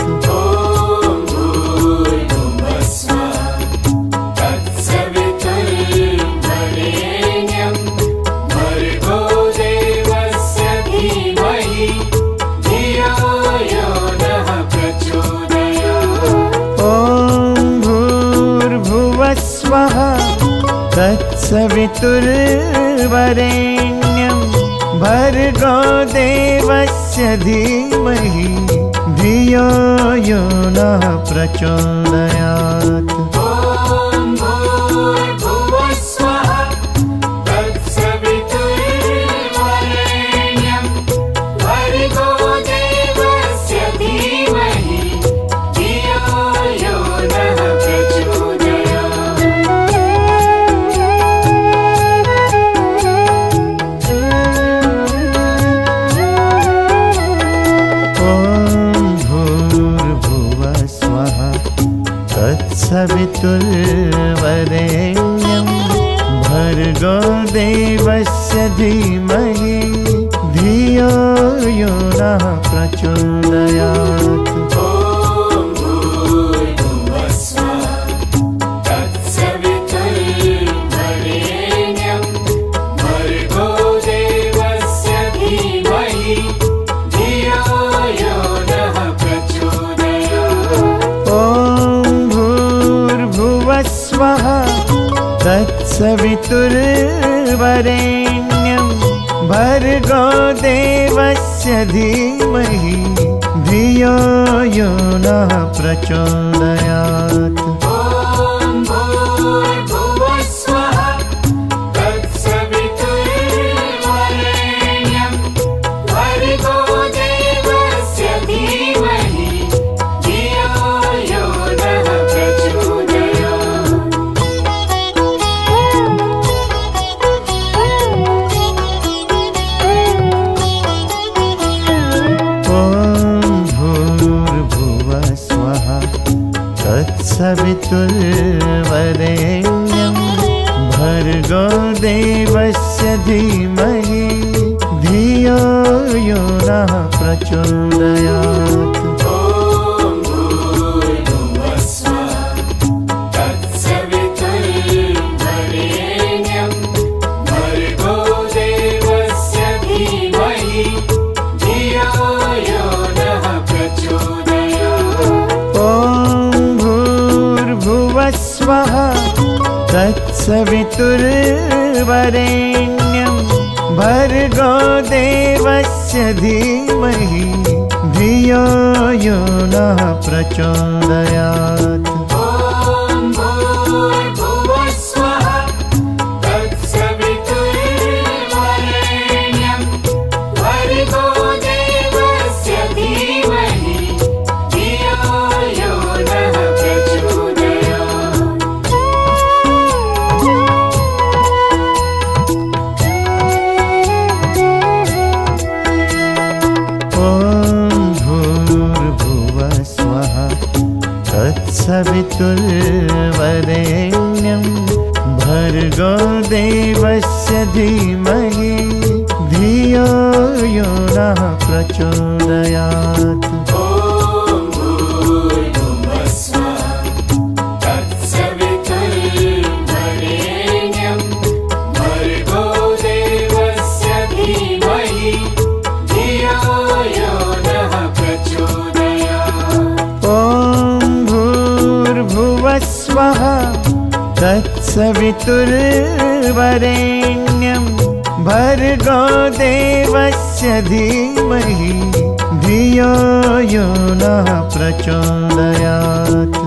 तत्सवितुर्वरेण्यं भर्गो देवस्य धीमहि धियो यो नः प्रचोदयात्। तत्सवितुर्वरेण्यं भर्गो देवस्य धीमहि धियो यो नः प्रचोदयात्। तत्सवितुर्वरेण्यं भर्गो देवस्य धीमहि धियो यो नः प्रचोदयात्। तत्सवितुर्वरेण्यं भर्गो देवस्य धीमहि धियो यो नः प्रचोदयात्। तत्सवितुर्वरेण्यं भर्गो देवस्य धीमहि धियो यो नः प्रचोदयात्। तत्सवितुर्वरेण्यं भर्गो देवस्य धीमहि धियो यो नः प्रचोदयात्। तत्सवितुर्वरेण्यं भर्गोदेवस्यधीमहि धियो यो नः प्रचोदयात्।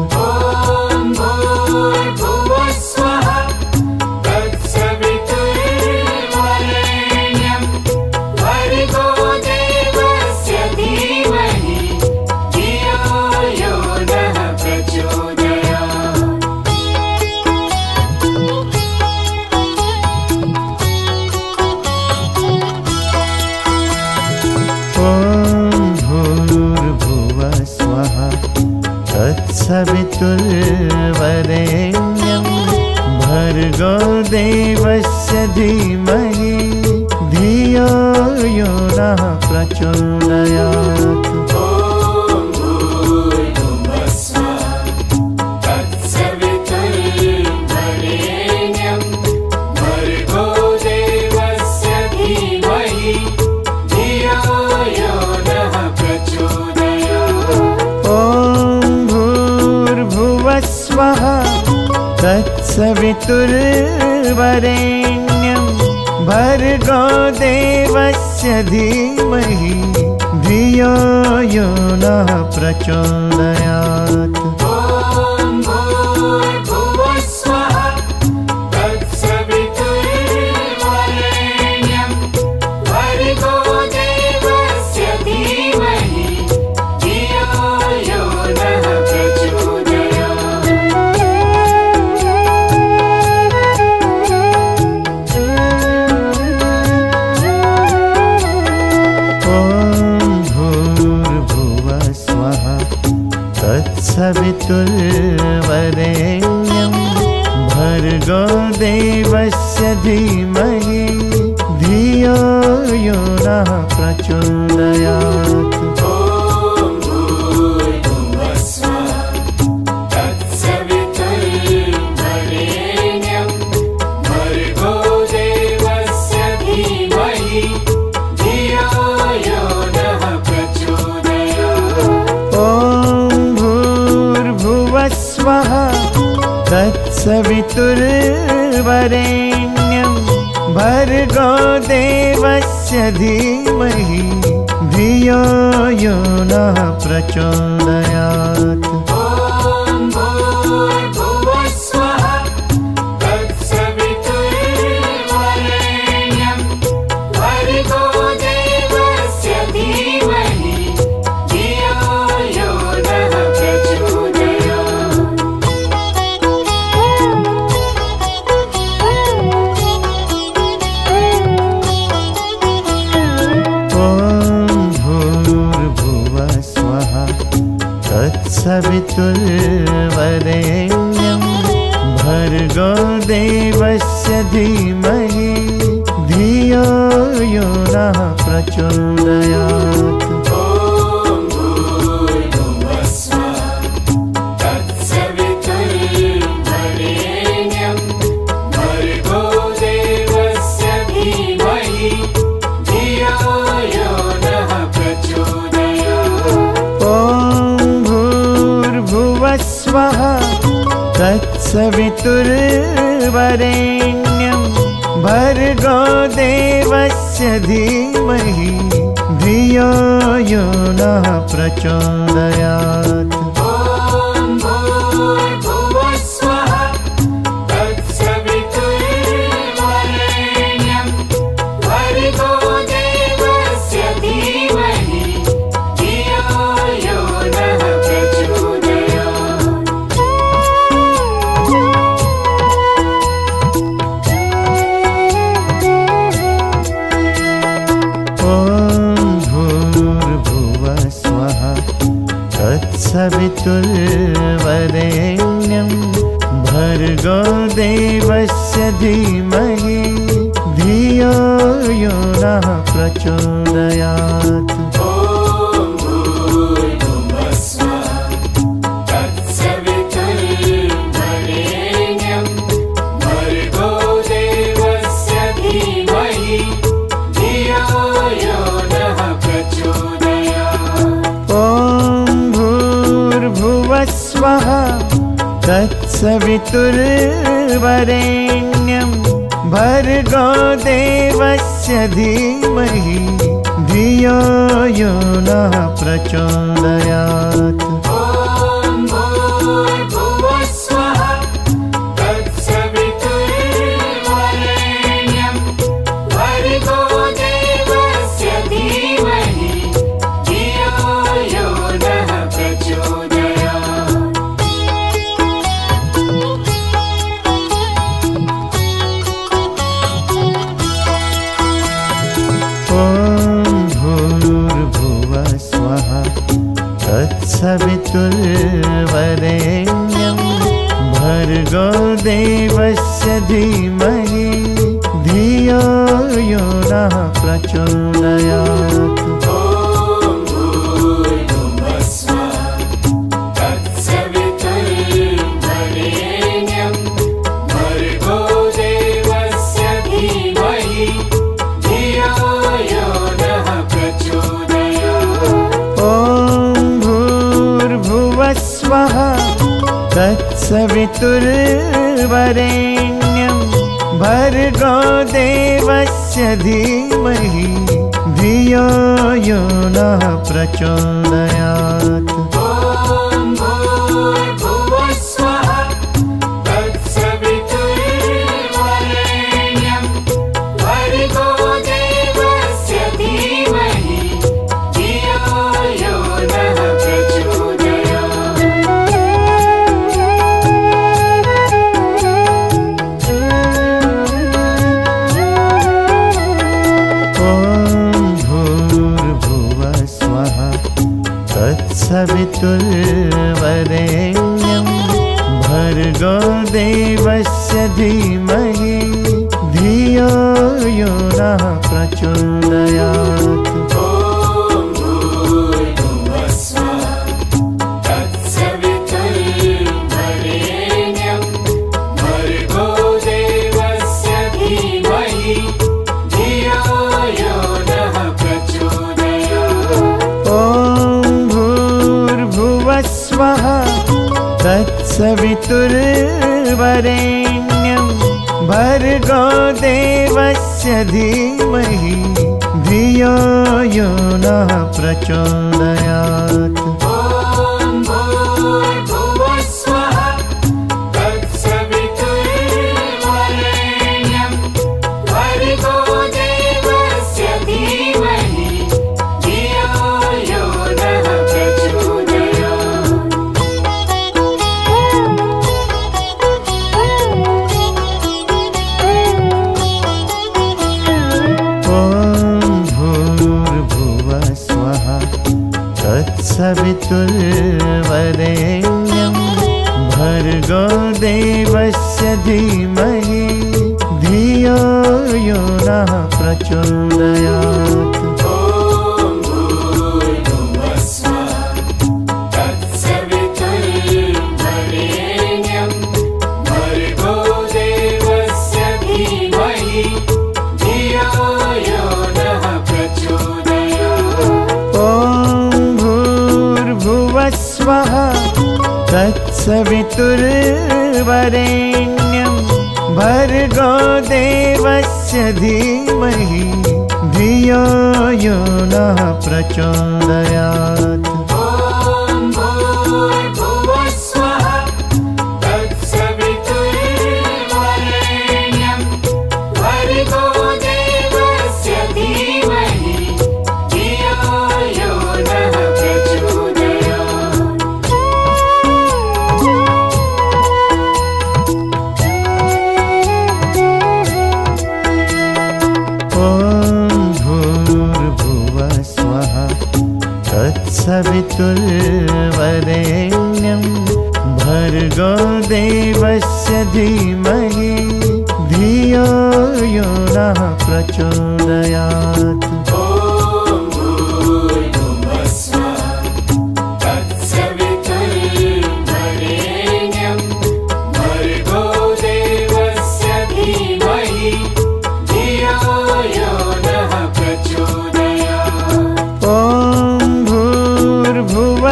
सवितुर्वरेण्यं भर्गो देवस्य धीमहि धियो यो नः प्रचोदयात्। तत्सवितुर्वरेण्यं भर्गो देवस्य धीमहि धियो यो नः प्रचोदयात्। सवितुर्वरेण्यं भर्गो देवस्य धीमहि धियो यो नः प्रचोदयात्। तत्सवितुर्वरेण्यं भर्गो देवस्य धीमहि धियो यो नः प्रचोदयात्। सवितुर्वरेण्यं भर्गो देवस्य धीमहि धियो यो नः प्रचोदयात्। तत्सवितुर्वरेण्यं भर्गो देवस्य धीमहि धियो यो नः प्रचोदयात्। सवितुर्वरेण्यं भर्गो देवस्य धीमहि धियो यो नः प्रचोदयात्। तत्सवितुर्वरेण्यं भर्गो देवस्य धीमहि धियो यो नः प्रचोदयात्। तत्सवितुर्वरेण्यं भर्गो देवस्य धीमहि धियो यो नः प्रचोदयात्। तत्सवितुर्वरेण्यं भर्गो देवस्य धीमहि धियो यो नः प्रचोदयात्। तत्सवितुर्वरेण्यं भर्गो देवस्य धीमहि धियो यो नः प्रचोदयात्। तत्सवितुर्वरेण्यं भर्गो देवस्य धीमहि धियो यो नः प्रचोदयात्। तत्सवितुर्वरेण्यं भर्गो देवस्य धीमहि धियो यो नः प्रचोदयात्। तत्सवितुर्वरेण्यं भर्गो देवस्य धीमहि धियो यो नः प्रचोदयात्। तत्सवितुर्वरेण्यं भर्गो देवस्य धीमहि धियो यो नः प्रचोदयात्।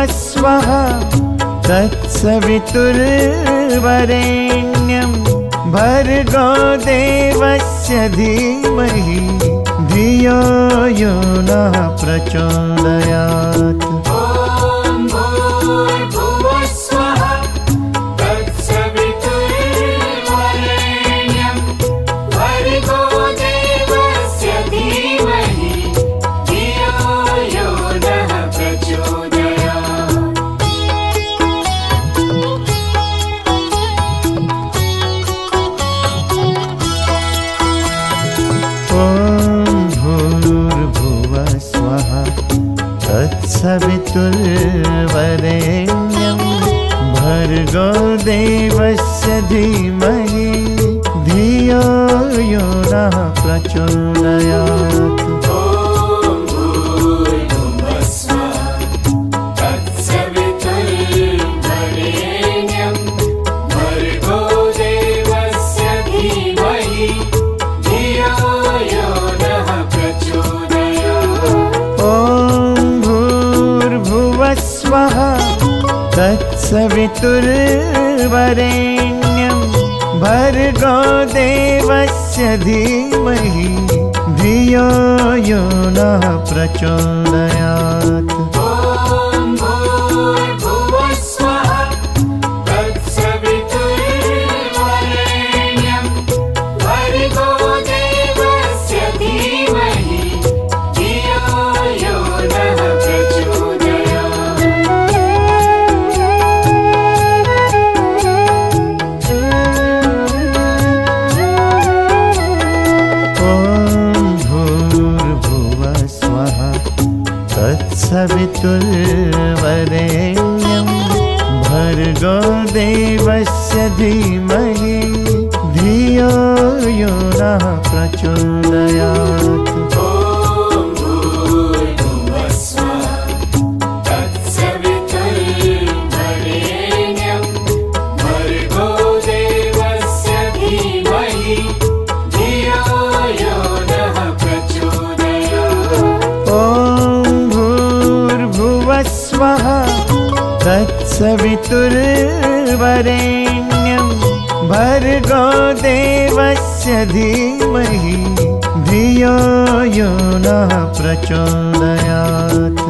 तत्सवितुर्वरेण्यं भर्गो देवस्य धीमहि धियो यो नः प्रचोदयात्। तत्सवितुर्वरेण्यं भर्गो देवस्य धीमहि धियो यो नः प्रचोदयात्। तत्सवितुर्वरेण्यं भर्गो देवस्य धीमहि धियो यो नः प्रचोदयात्। तत्सवितुर्वरेण्यं भर्गो देवस्य धीमहि धियो यो नः प्रचोदयात्। तत्सवितुर्वरेण्यं भर्गो देवस्य धीमहि धियो यो नः प्रचोदयात्।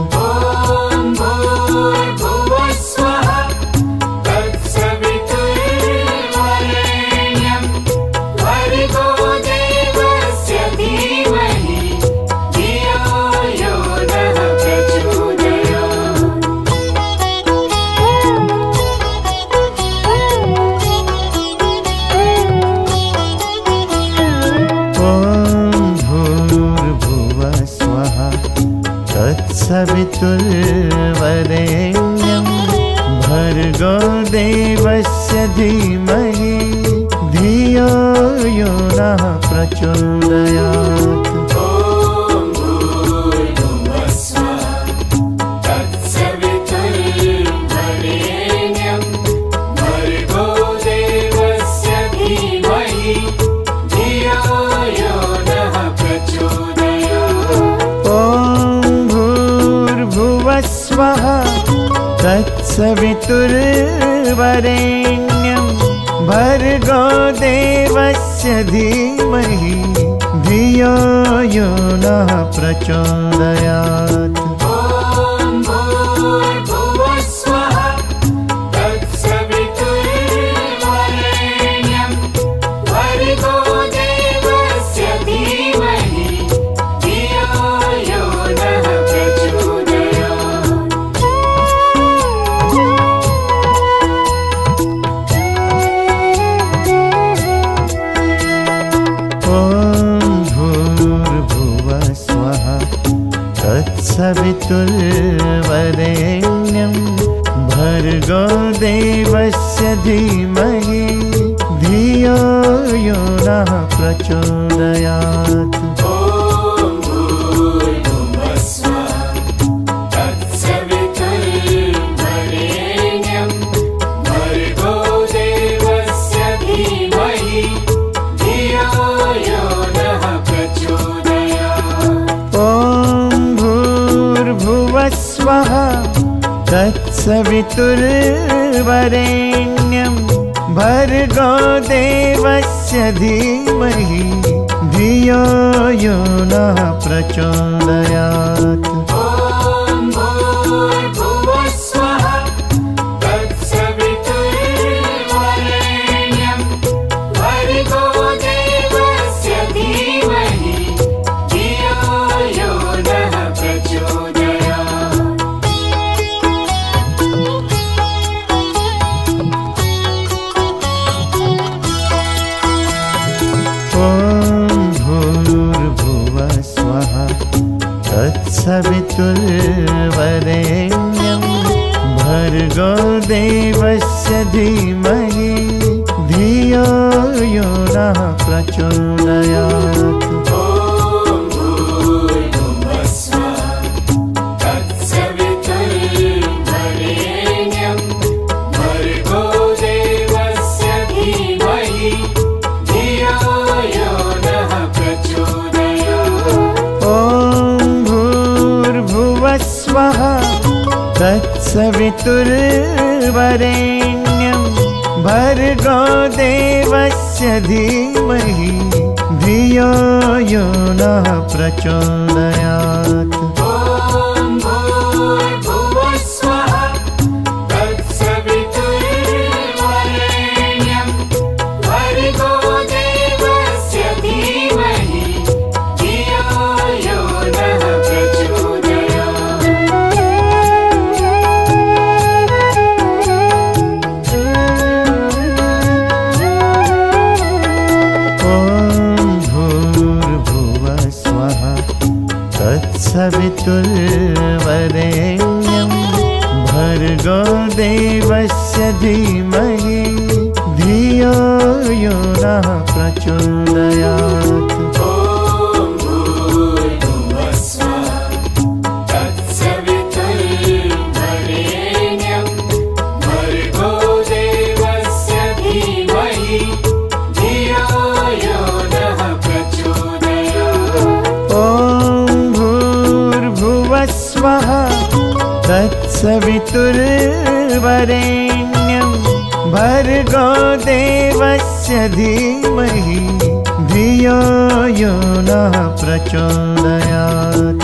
तत्सवितुर्वरेण्यं भर्गो देवस्य धीमहि धियो यो नः प्रचोदयात्। तत्सवितुर्वरेण्यं भर्गो देवस्य धीमहि धियो यो नः प्रचोदयात्। तत्सवितुर्वरेण्यं भर्गो देवस्य धीमहि धियो यो नः प्रचोदयात्। तत्सवितुर्वरेण्यं भर्गो देवस्य धीमहि धियो यो नः प्रचोदयात्। तत्सवितुर्वरेण्यं भर्गो देवस्य धीमहि धियो यो नः प्रचोदयात्। तत्सवितुर्वरेण्यं भर्गो देवस्य धीमहि धियो यो नः प्रचोदयात्। तत्सवितुर्वरेण्यं भर्गो देवस्य धीमहि धियो यो नः प्रचोदयात्। तत्सवितुर्वरेण्यं भर्गो देवस्य धीमहि धियो यो नः प्रचोदयात्।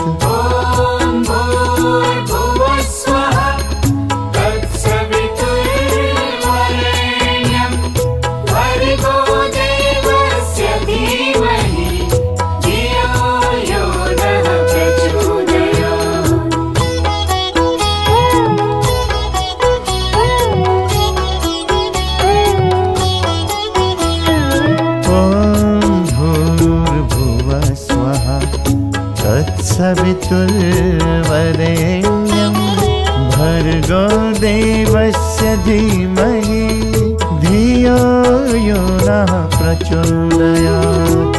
तत्सवितुर्वरेण्यं भर्गो देवस्य धीमहि धियो यो नः प्रचोदयात्।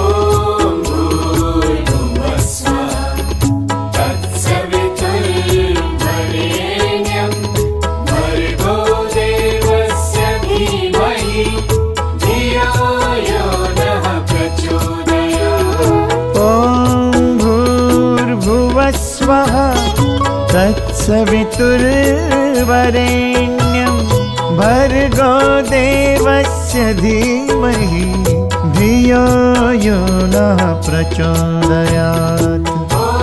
तत्सवितुर्वरेण्यं भर्गो देवस्य धीमहि धियो यो नः प्रचोदयात्।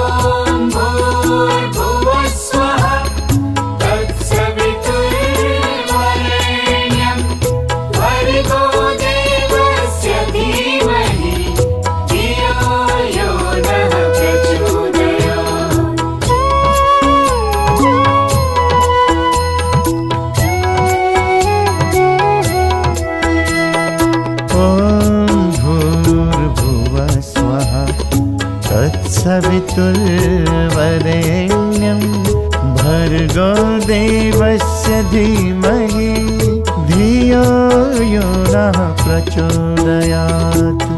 तत्सवितुर्वरेण्यं भर्गो देवस्य धीमहि धियो यो नः प्रचोदयात्।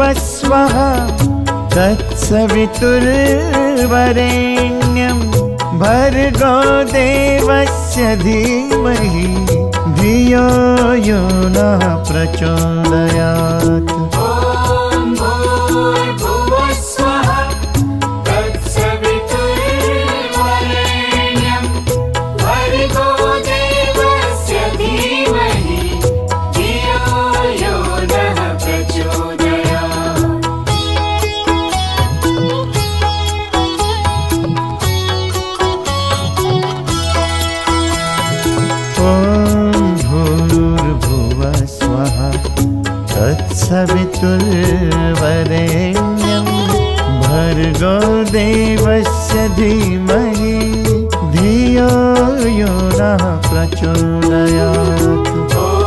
तत्सवितुर्वरेण्यं भर्गो देवस्य धीमहि धियो यो नः प्रचोदयात्। तत्सवितुर्वरेण्यं भर्गो देवस्य धीमहि धियो यो नः प्रचोदयात्।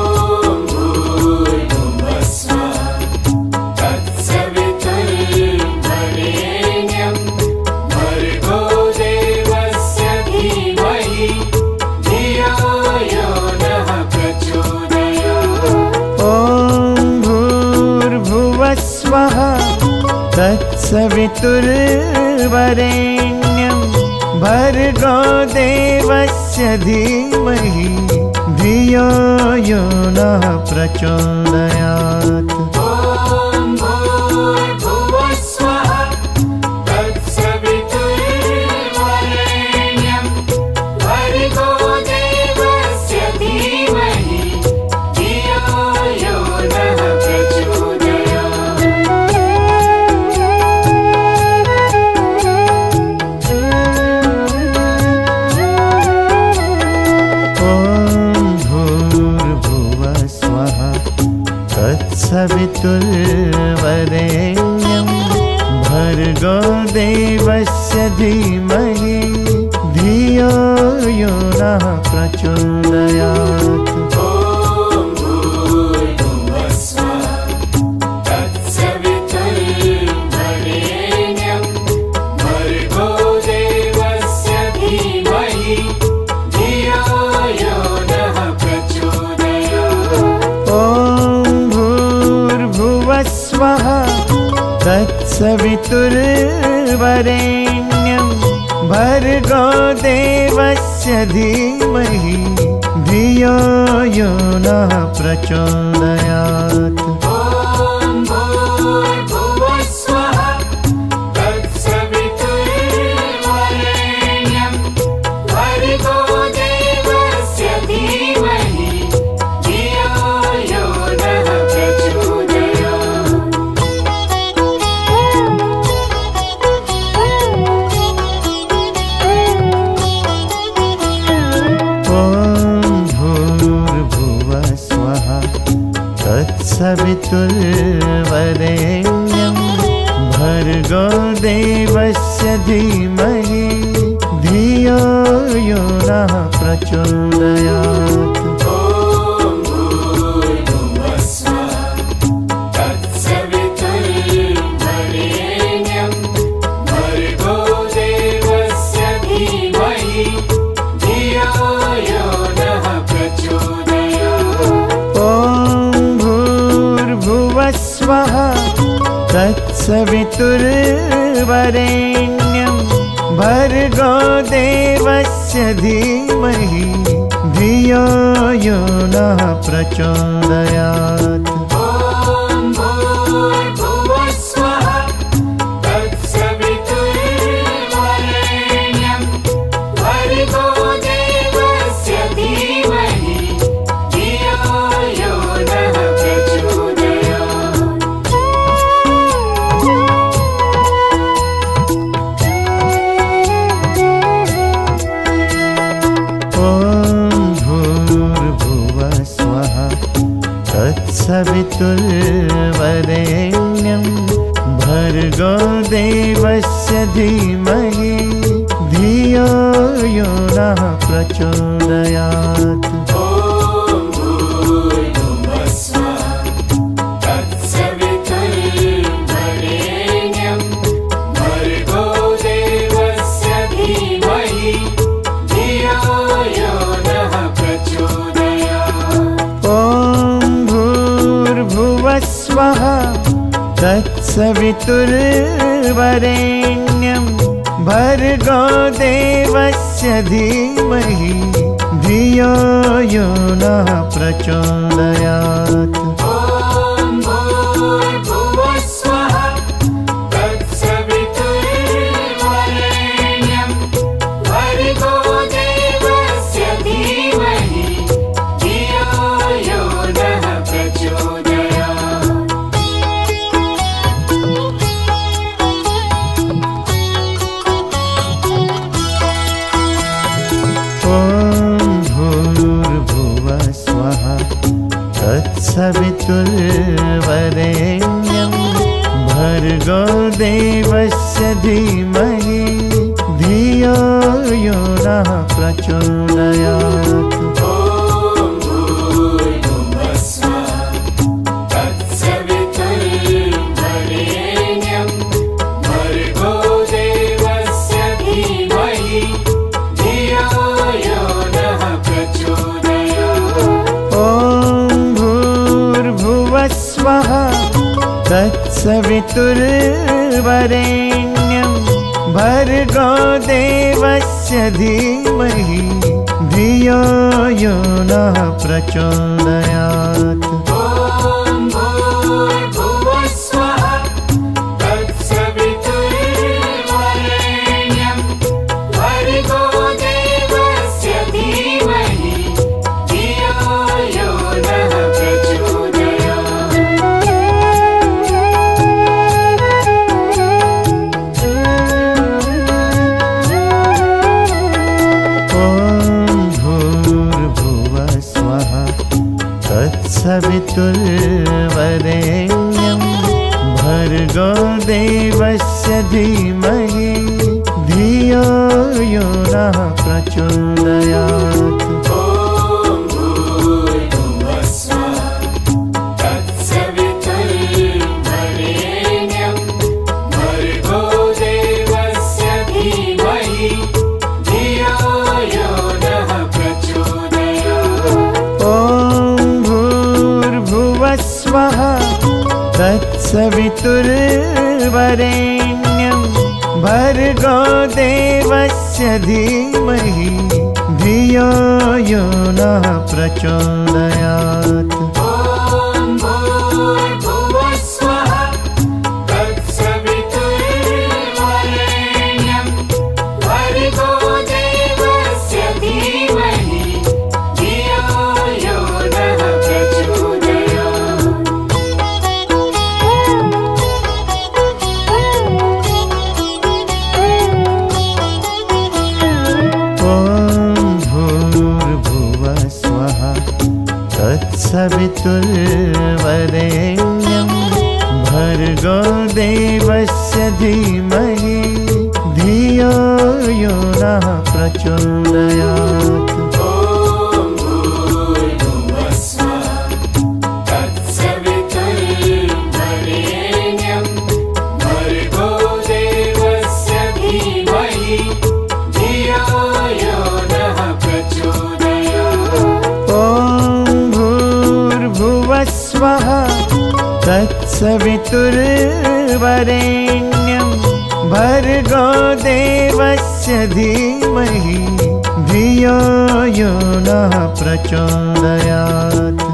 तत्सवितुर्वरेण्यं भर्गो देवस्य धीमहि धियो यो नः प्रचोदयात्। तत्सवितुर्वरेण्यं भर्गो देवस्य धीमहि धियो यो नः प्रचोदयात्। तत्सवितुर्वरेण्यं भर्गो देवस्य धीमहि धियो यो नः प्रचोदयात्। तत्सवितुर्वरेण्यं भर्गो देवस्य धीमहि धियो यो नः प्रचोदयात्। तत्सवितुर्वरेण्यं भर्गो देवस्य धीमहि धियो यो नः प्रचोदयात्। तत्सवितुर्वरेण्यं भर्गो देवस्य धीमहि धियो यो नः प्रचोदयात्। तत्सवितुर्वरेण्यं भर्गो देवस्य धीमहि धियो यो नः प्रचोदयात्। तत्सवितुर्वरेण्यं भर्गो देवस्य धीमहि धियो यो नः प्रचोदयात्। तत्सवितुर्वरेण्यं भर्गो देवस्य धीमहि धियो यो नः प्रचोदयात्। तत्सवितुर्वरेण्यं भर्गो देवस्य धीमहि धियो यो नः प्रचोदयात्। तत्सवितुर्वरेण्यं भर्गो देवस्य धीमहि धियो यो नः प्रचोदयात्। तत्सवितुर्वरेण्यं भर्गो देवस्य धीमहि धियो यो नः प्रचोदयात्। तत्सवितुर्वरेण्यं भर्गो देवस्य धीमहि धियो यो नः प्रचोदयात्।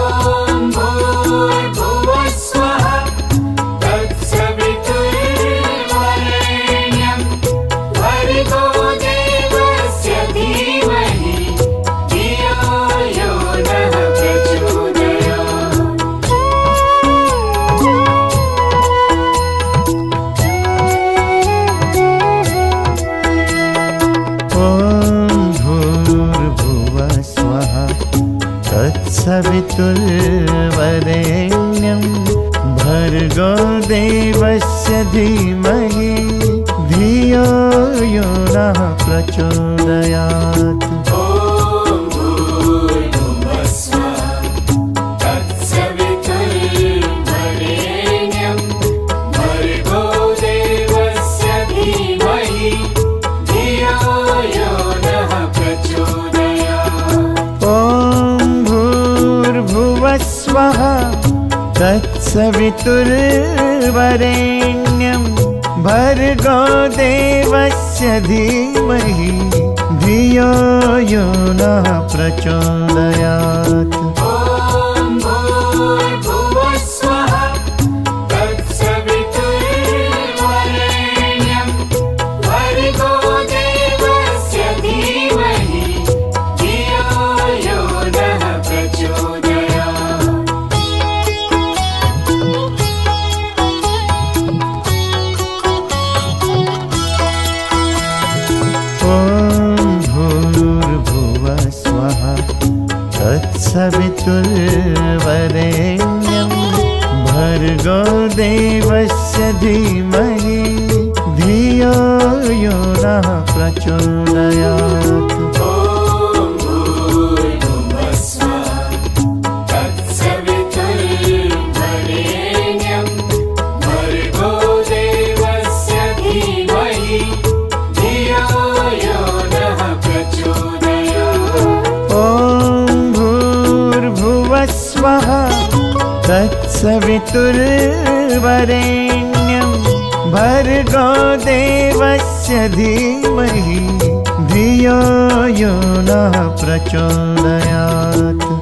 तत्सवितुर्वरेण्यं भर्गो देवस्य धीमहि धियो यो नः प्रचोदयात्। तत्सवितुर्वरेण्यं भर्गो देवस्य धीमहि धियो यो नः प्रचोदयात्। तत्सवितुर्वरेण्यं भर्गो देवस्य धीमहि धियो यो नः प्रचोदयात्। तत्सवितुर्वरेण्यं भर्गो देवस्य धीमहि धियो यो नः प्रचोदयात्।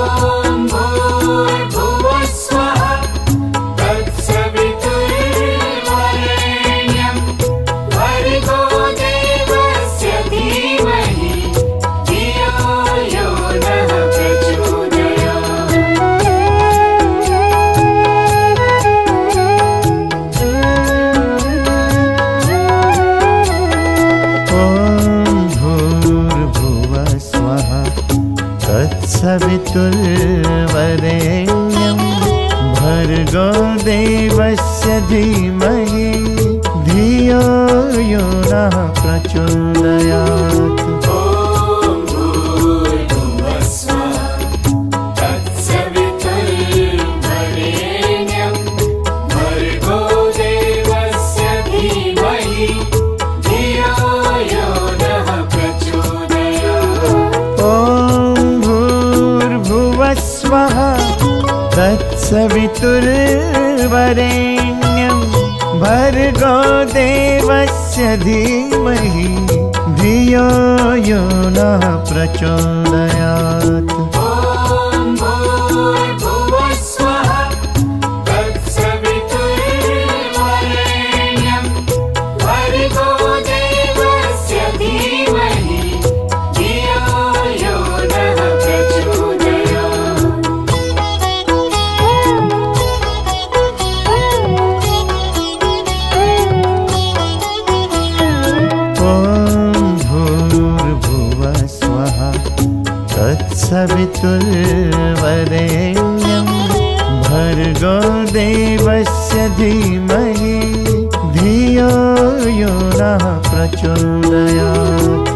तत्सवितुर्वरेण्यं भर्गो देवस्य धीमहि धियो यो नः प्रचोदयात्। तत्सवितुर्वरेण्यं भर्गो देवस्य धीमहि धियो यो नः प्रचोदयात्। तत्सवितुर्वरेण्यं भर्गो देवस्य धीमहि धियो यो नः प्रचोदयात्।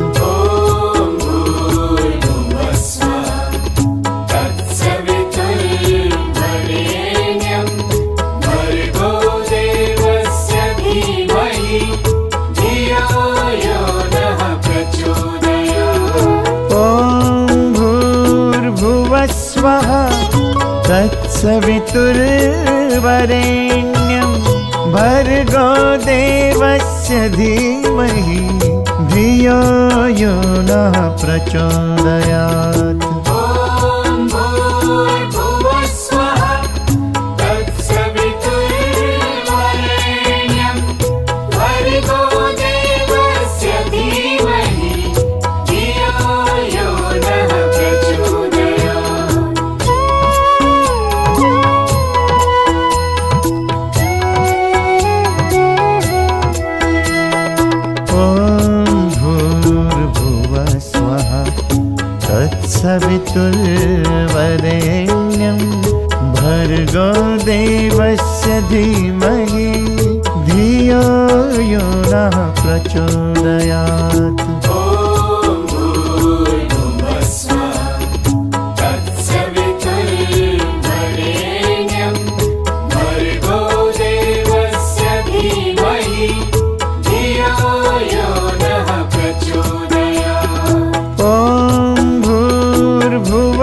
तत्सवितुर्वरेण्यं भर्गो देवस्य धीमहि धियो यो नः प्रचोदयात्। तत्सवितुर्वरेण्यं भर्गो देवस्य धीमहि धियो यो नः प्रचोदयात्।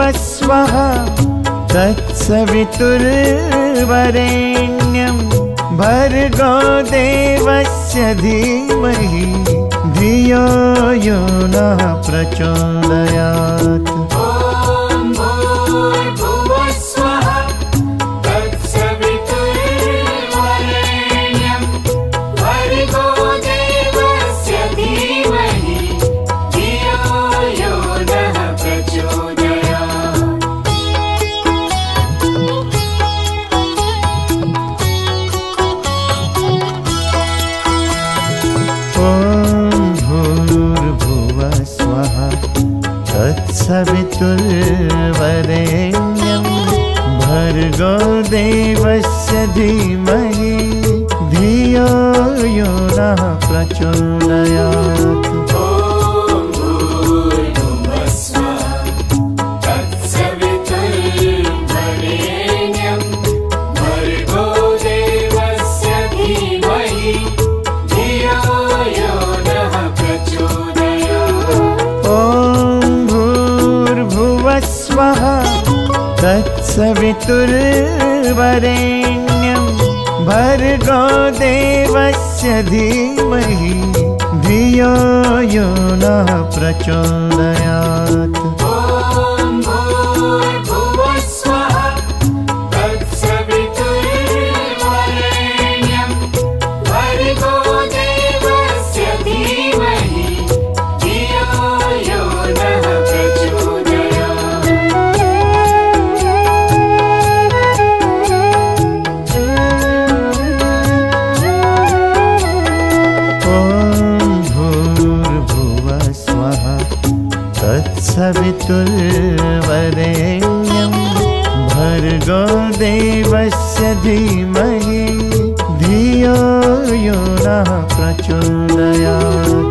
तत्सवितुर्वरेण्यं भर्गो देवस्य धीमहि धियो यो नः प्रचोदयात्। तत्सवितुर्वरेण्यं भर्गो देवस्य धीमहि धियो यो नः प्रचोदयात्। तत्सवितुर्वरेण्यं भर्गो देवस्य धीमहि धियो यो नः प्रचोदयात्। तत्सवितुर्वरेण्यं भर्गो देवस्य धीमहि धियो यो नः प्रचोदयात्।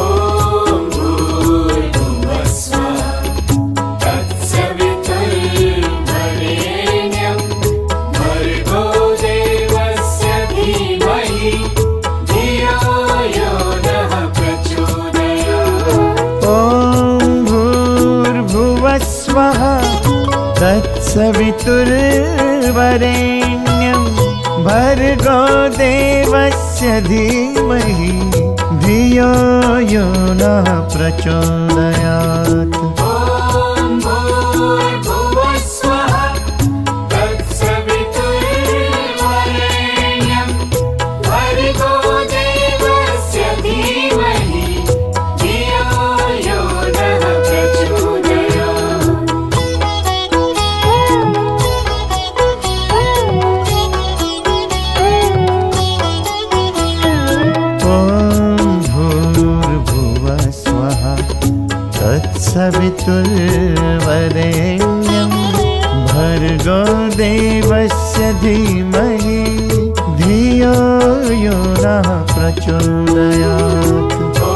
तत्सवितुर्वरेण्यं भर्गो देवस्य धीमहि धियो यो नः प्रचोदयात्। तत्सवितुर्वरेण्यं भर्गो देवस्य धीमहि धियो यो नः प्रचोदयात्।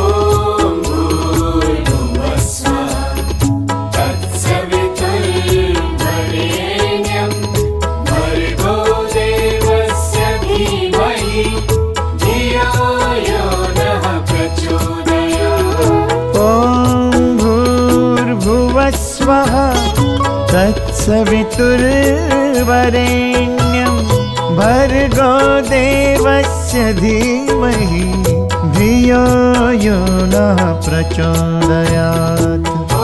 तत्सवितुर्वरेण्यं भर्गो देवस्य धीमहि धियो यो नः प्रचोदयात्।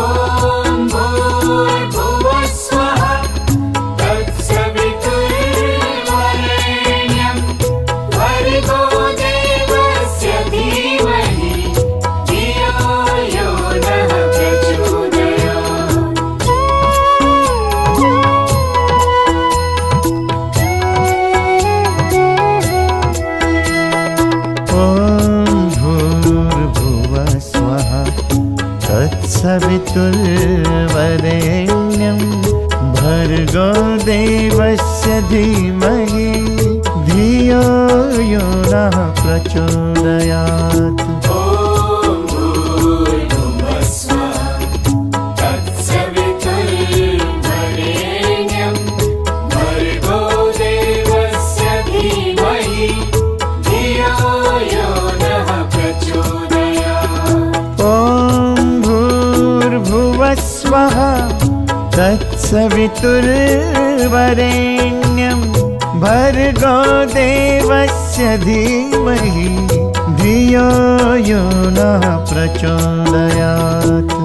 तत्सवितुर्वरेण्यं भर्गो देवस्य धीमहि धियो यो नः प्रचोदयात्। तत्सवितुर्वरेण्यं भर्गो देवस्य धीमहि धियो यो नः प्रचोदयात्।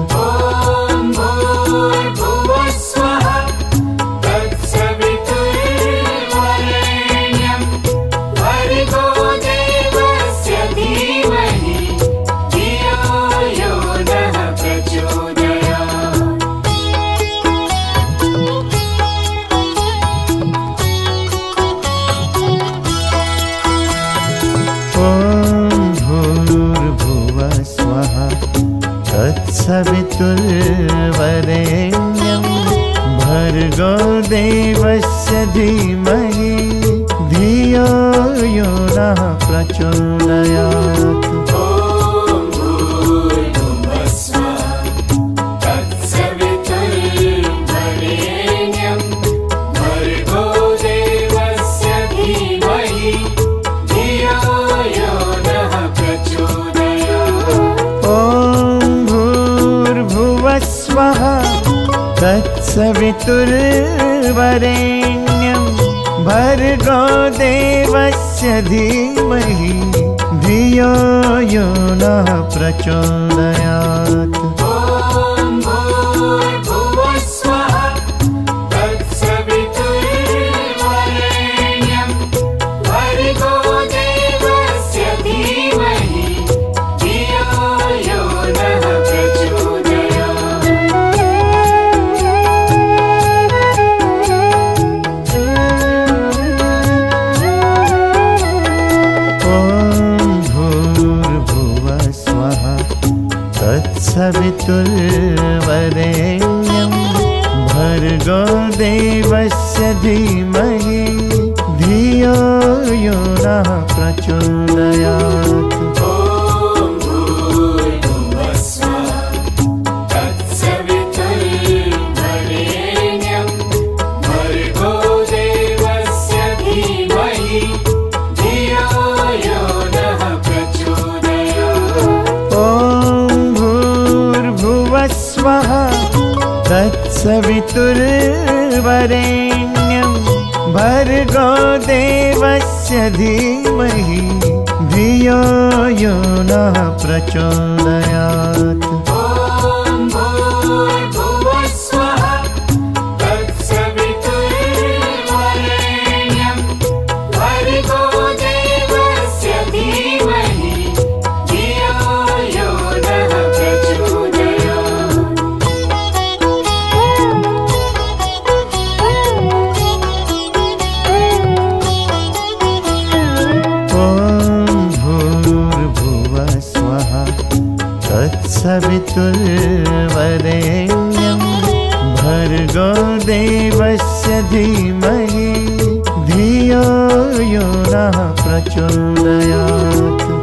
तत्सवितुर्वरेण्यं भर्गो देवस्य धीमहि धियो यो नः प्रचोदयात्। तत्सवितुर्वरेण्यं भर्गो देवस्य धीमहि धियो यो नः प्रचोदयात्। तत्सवितुर्वरेण्यं भर्गो देवस्य धीमहि धियो यो नः प्रचोदयात्। तत्सवितुर्वरेण्यं भर्गो देवस्य धीमहि धियो यो नः प्रचोदयात्। तत्सवितुर्वरेण्यं भर्गो देवस्य धीमहि धियो यो नः प्रचोदयात्।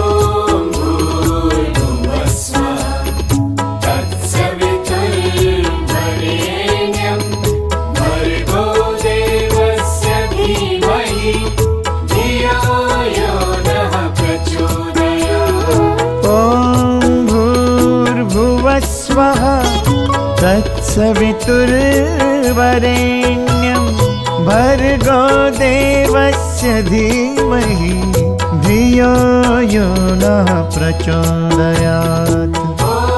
तत्सवितुर्वरेण्यं भर्गो देवस्य धीमहि धियो यो नः प्रचोदयात्।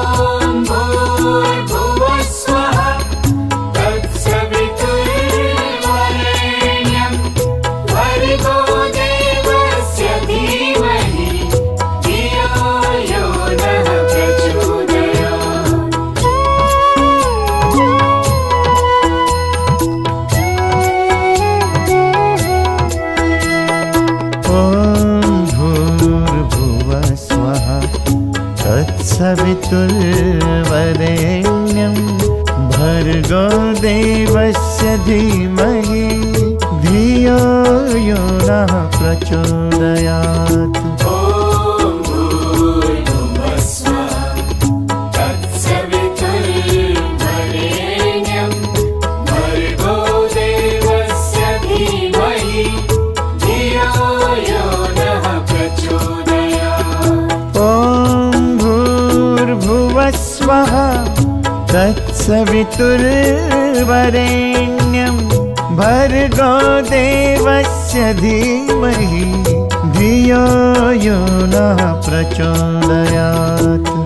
तत्सवितुर्वरेण्यं भर्गो देवस्य धीमहि धियो यो नः प्रचोदयात्। तत्सवितुर्वरेण्यं भर्गो देवस्य धीमहि धियो यो नः प्रचोदयात्।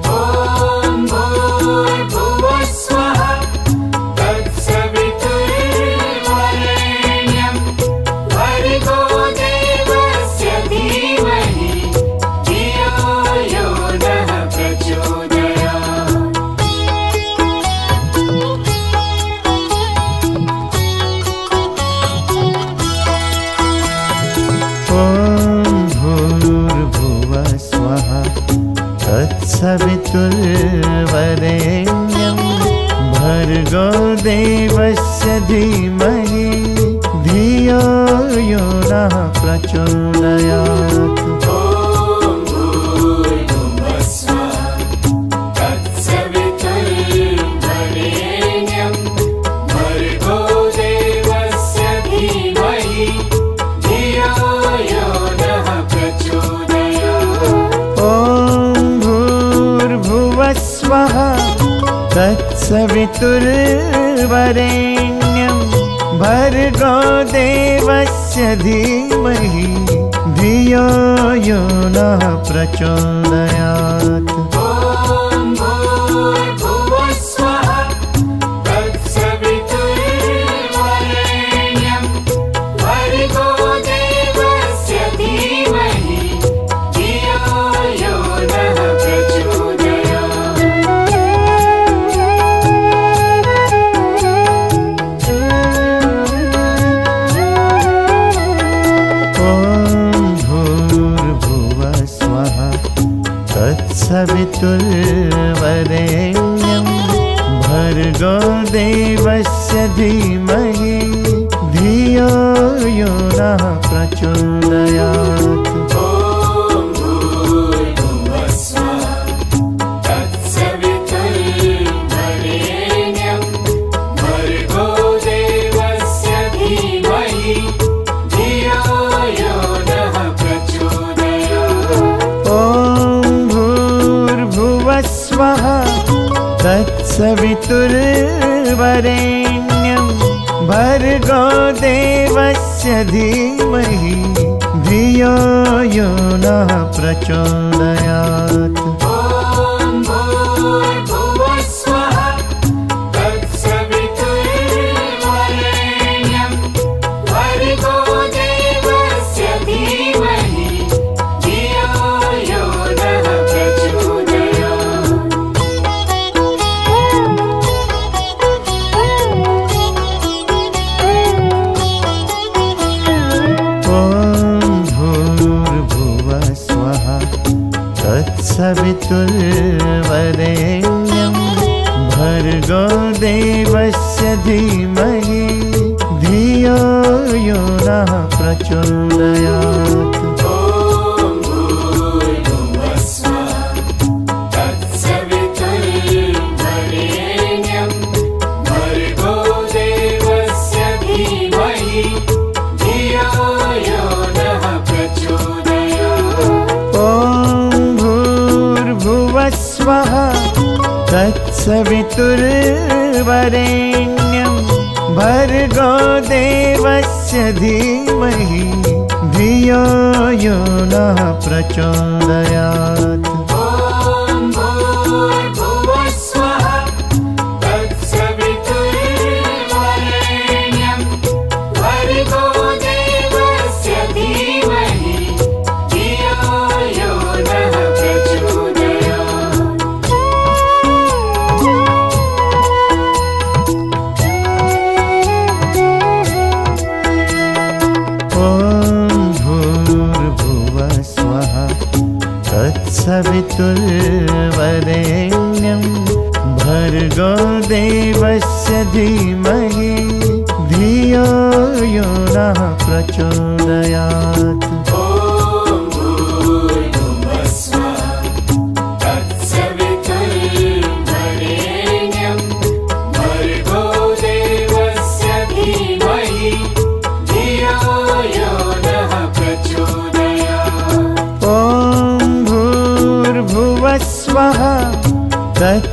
तत्सवितुर्वरेण्यं भर्गो देवस्य धीमहि धियो यो नः प्रचोदयात्। तत्सवितुर्वरेण्यं भर्गो देवस्य धीमहि धियो यो नः प्रचोदयात्। तत्सवितुर्वरेण्यं भर्गो देवस्य धीमहि धियो यो नः प्रचोदयात्। तत्सवितुर्वरेण्यं भर्गो देवस्य धीमहि धियो यो नः प्रचोदयात्। तत्सवितुर्वरेण्यं भर्गो देवस्य धीमहि धियो यो नः प्रचोदयात्। तत्सवितुर्वरेण्यं भर्गो देवस्य धीमहि धियो यो नः प्रचोदयात्। तत्सवितुर्वरेण्यं भर्गो देवस्य धीमहि धियो यो नः प्रचोदयात्।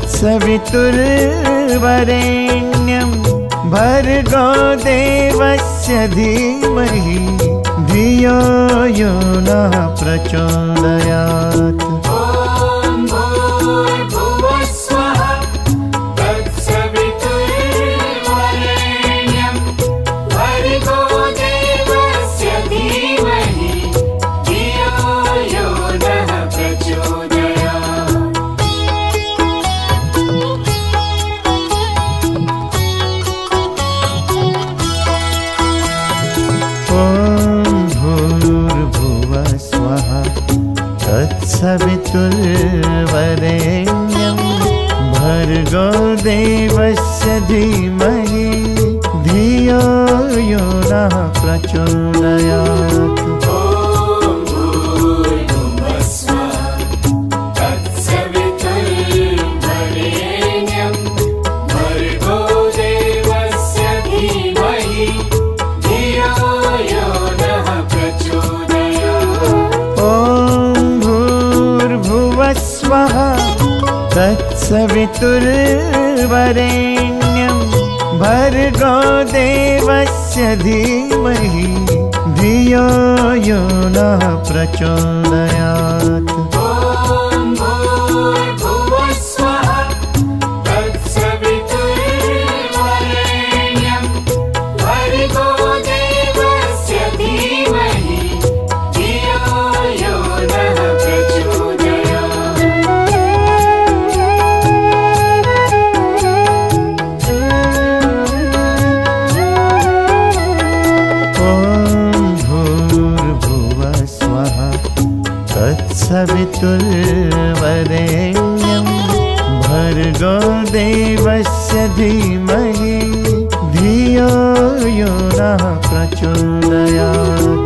तत्सवितुर्वरेण्यं भर्गो देवस्य देवस्य धीमहि धियो यो नः प्रचोदयात्। सवितुर्वरेण्यं भर्गो देवस्य धीमहि धियो यो नः प्रचोदयात्। तत्सवितुर्वरेण्यं भर्गो देवस्य धीमहि धियो यो नः प्रचोदयात्। सवितुर्वरेण्यं भर्गो देवस्य धीमहि धियो यो नः प्रचोदयात्।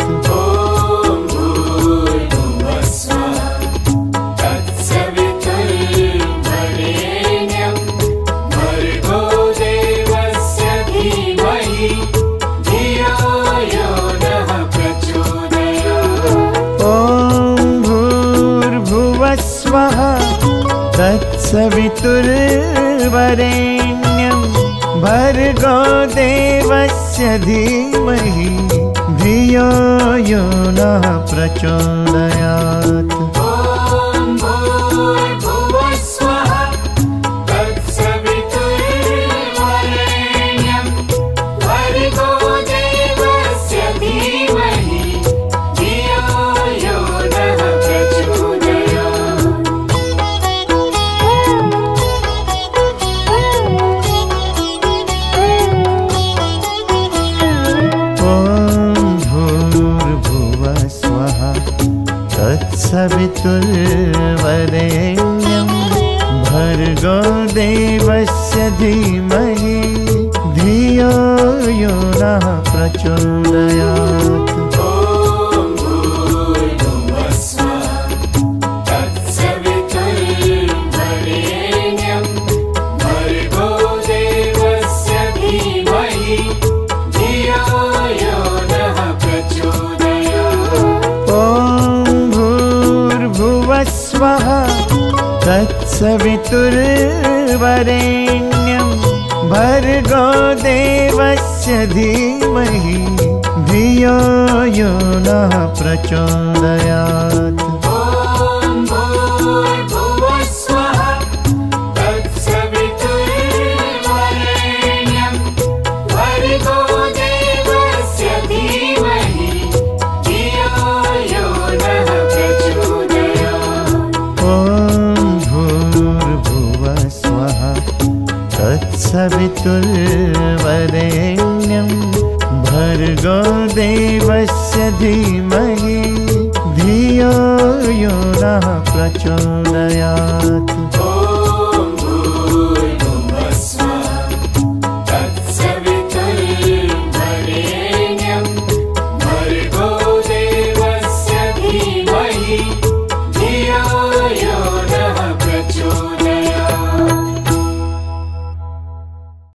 तत्सवितुर्वरेण्यं भर्गो देवस्य धीमहि धियो यो नः प्रचोदयात्। सवितुर्वरेण्यं भर्गो देवस्य धीमहि धियो यो नः प्रचोदयात्। तत्सवितुर्वरेण्यं भर्गो देवस्य धीमहि धियो यो नः प्रचोदयात्। सवितुर्वरेण्यं भर्गो देवस्य धीमहि धियो यो नः प्रचोदयात्।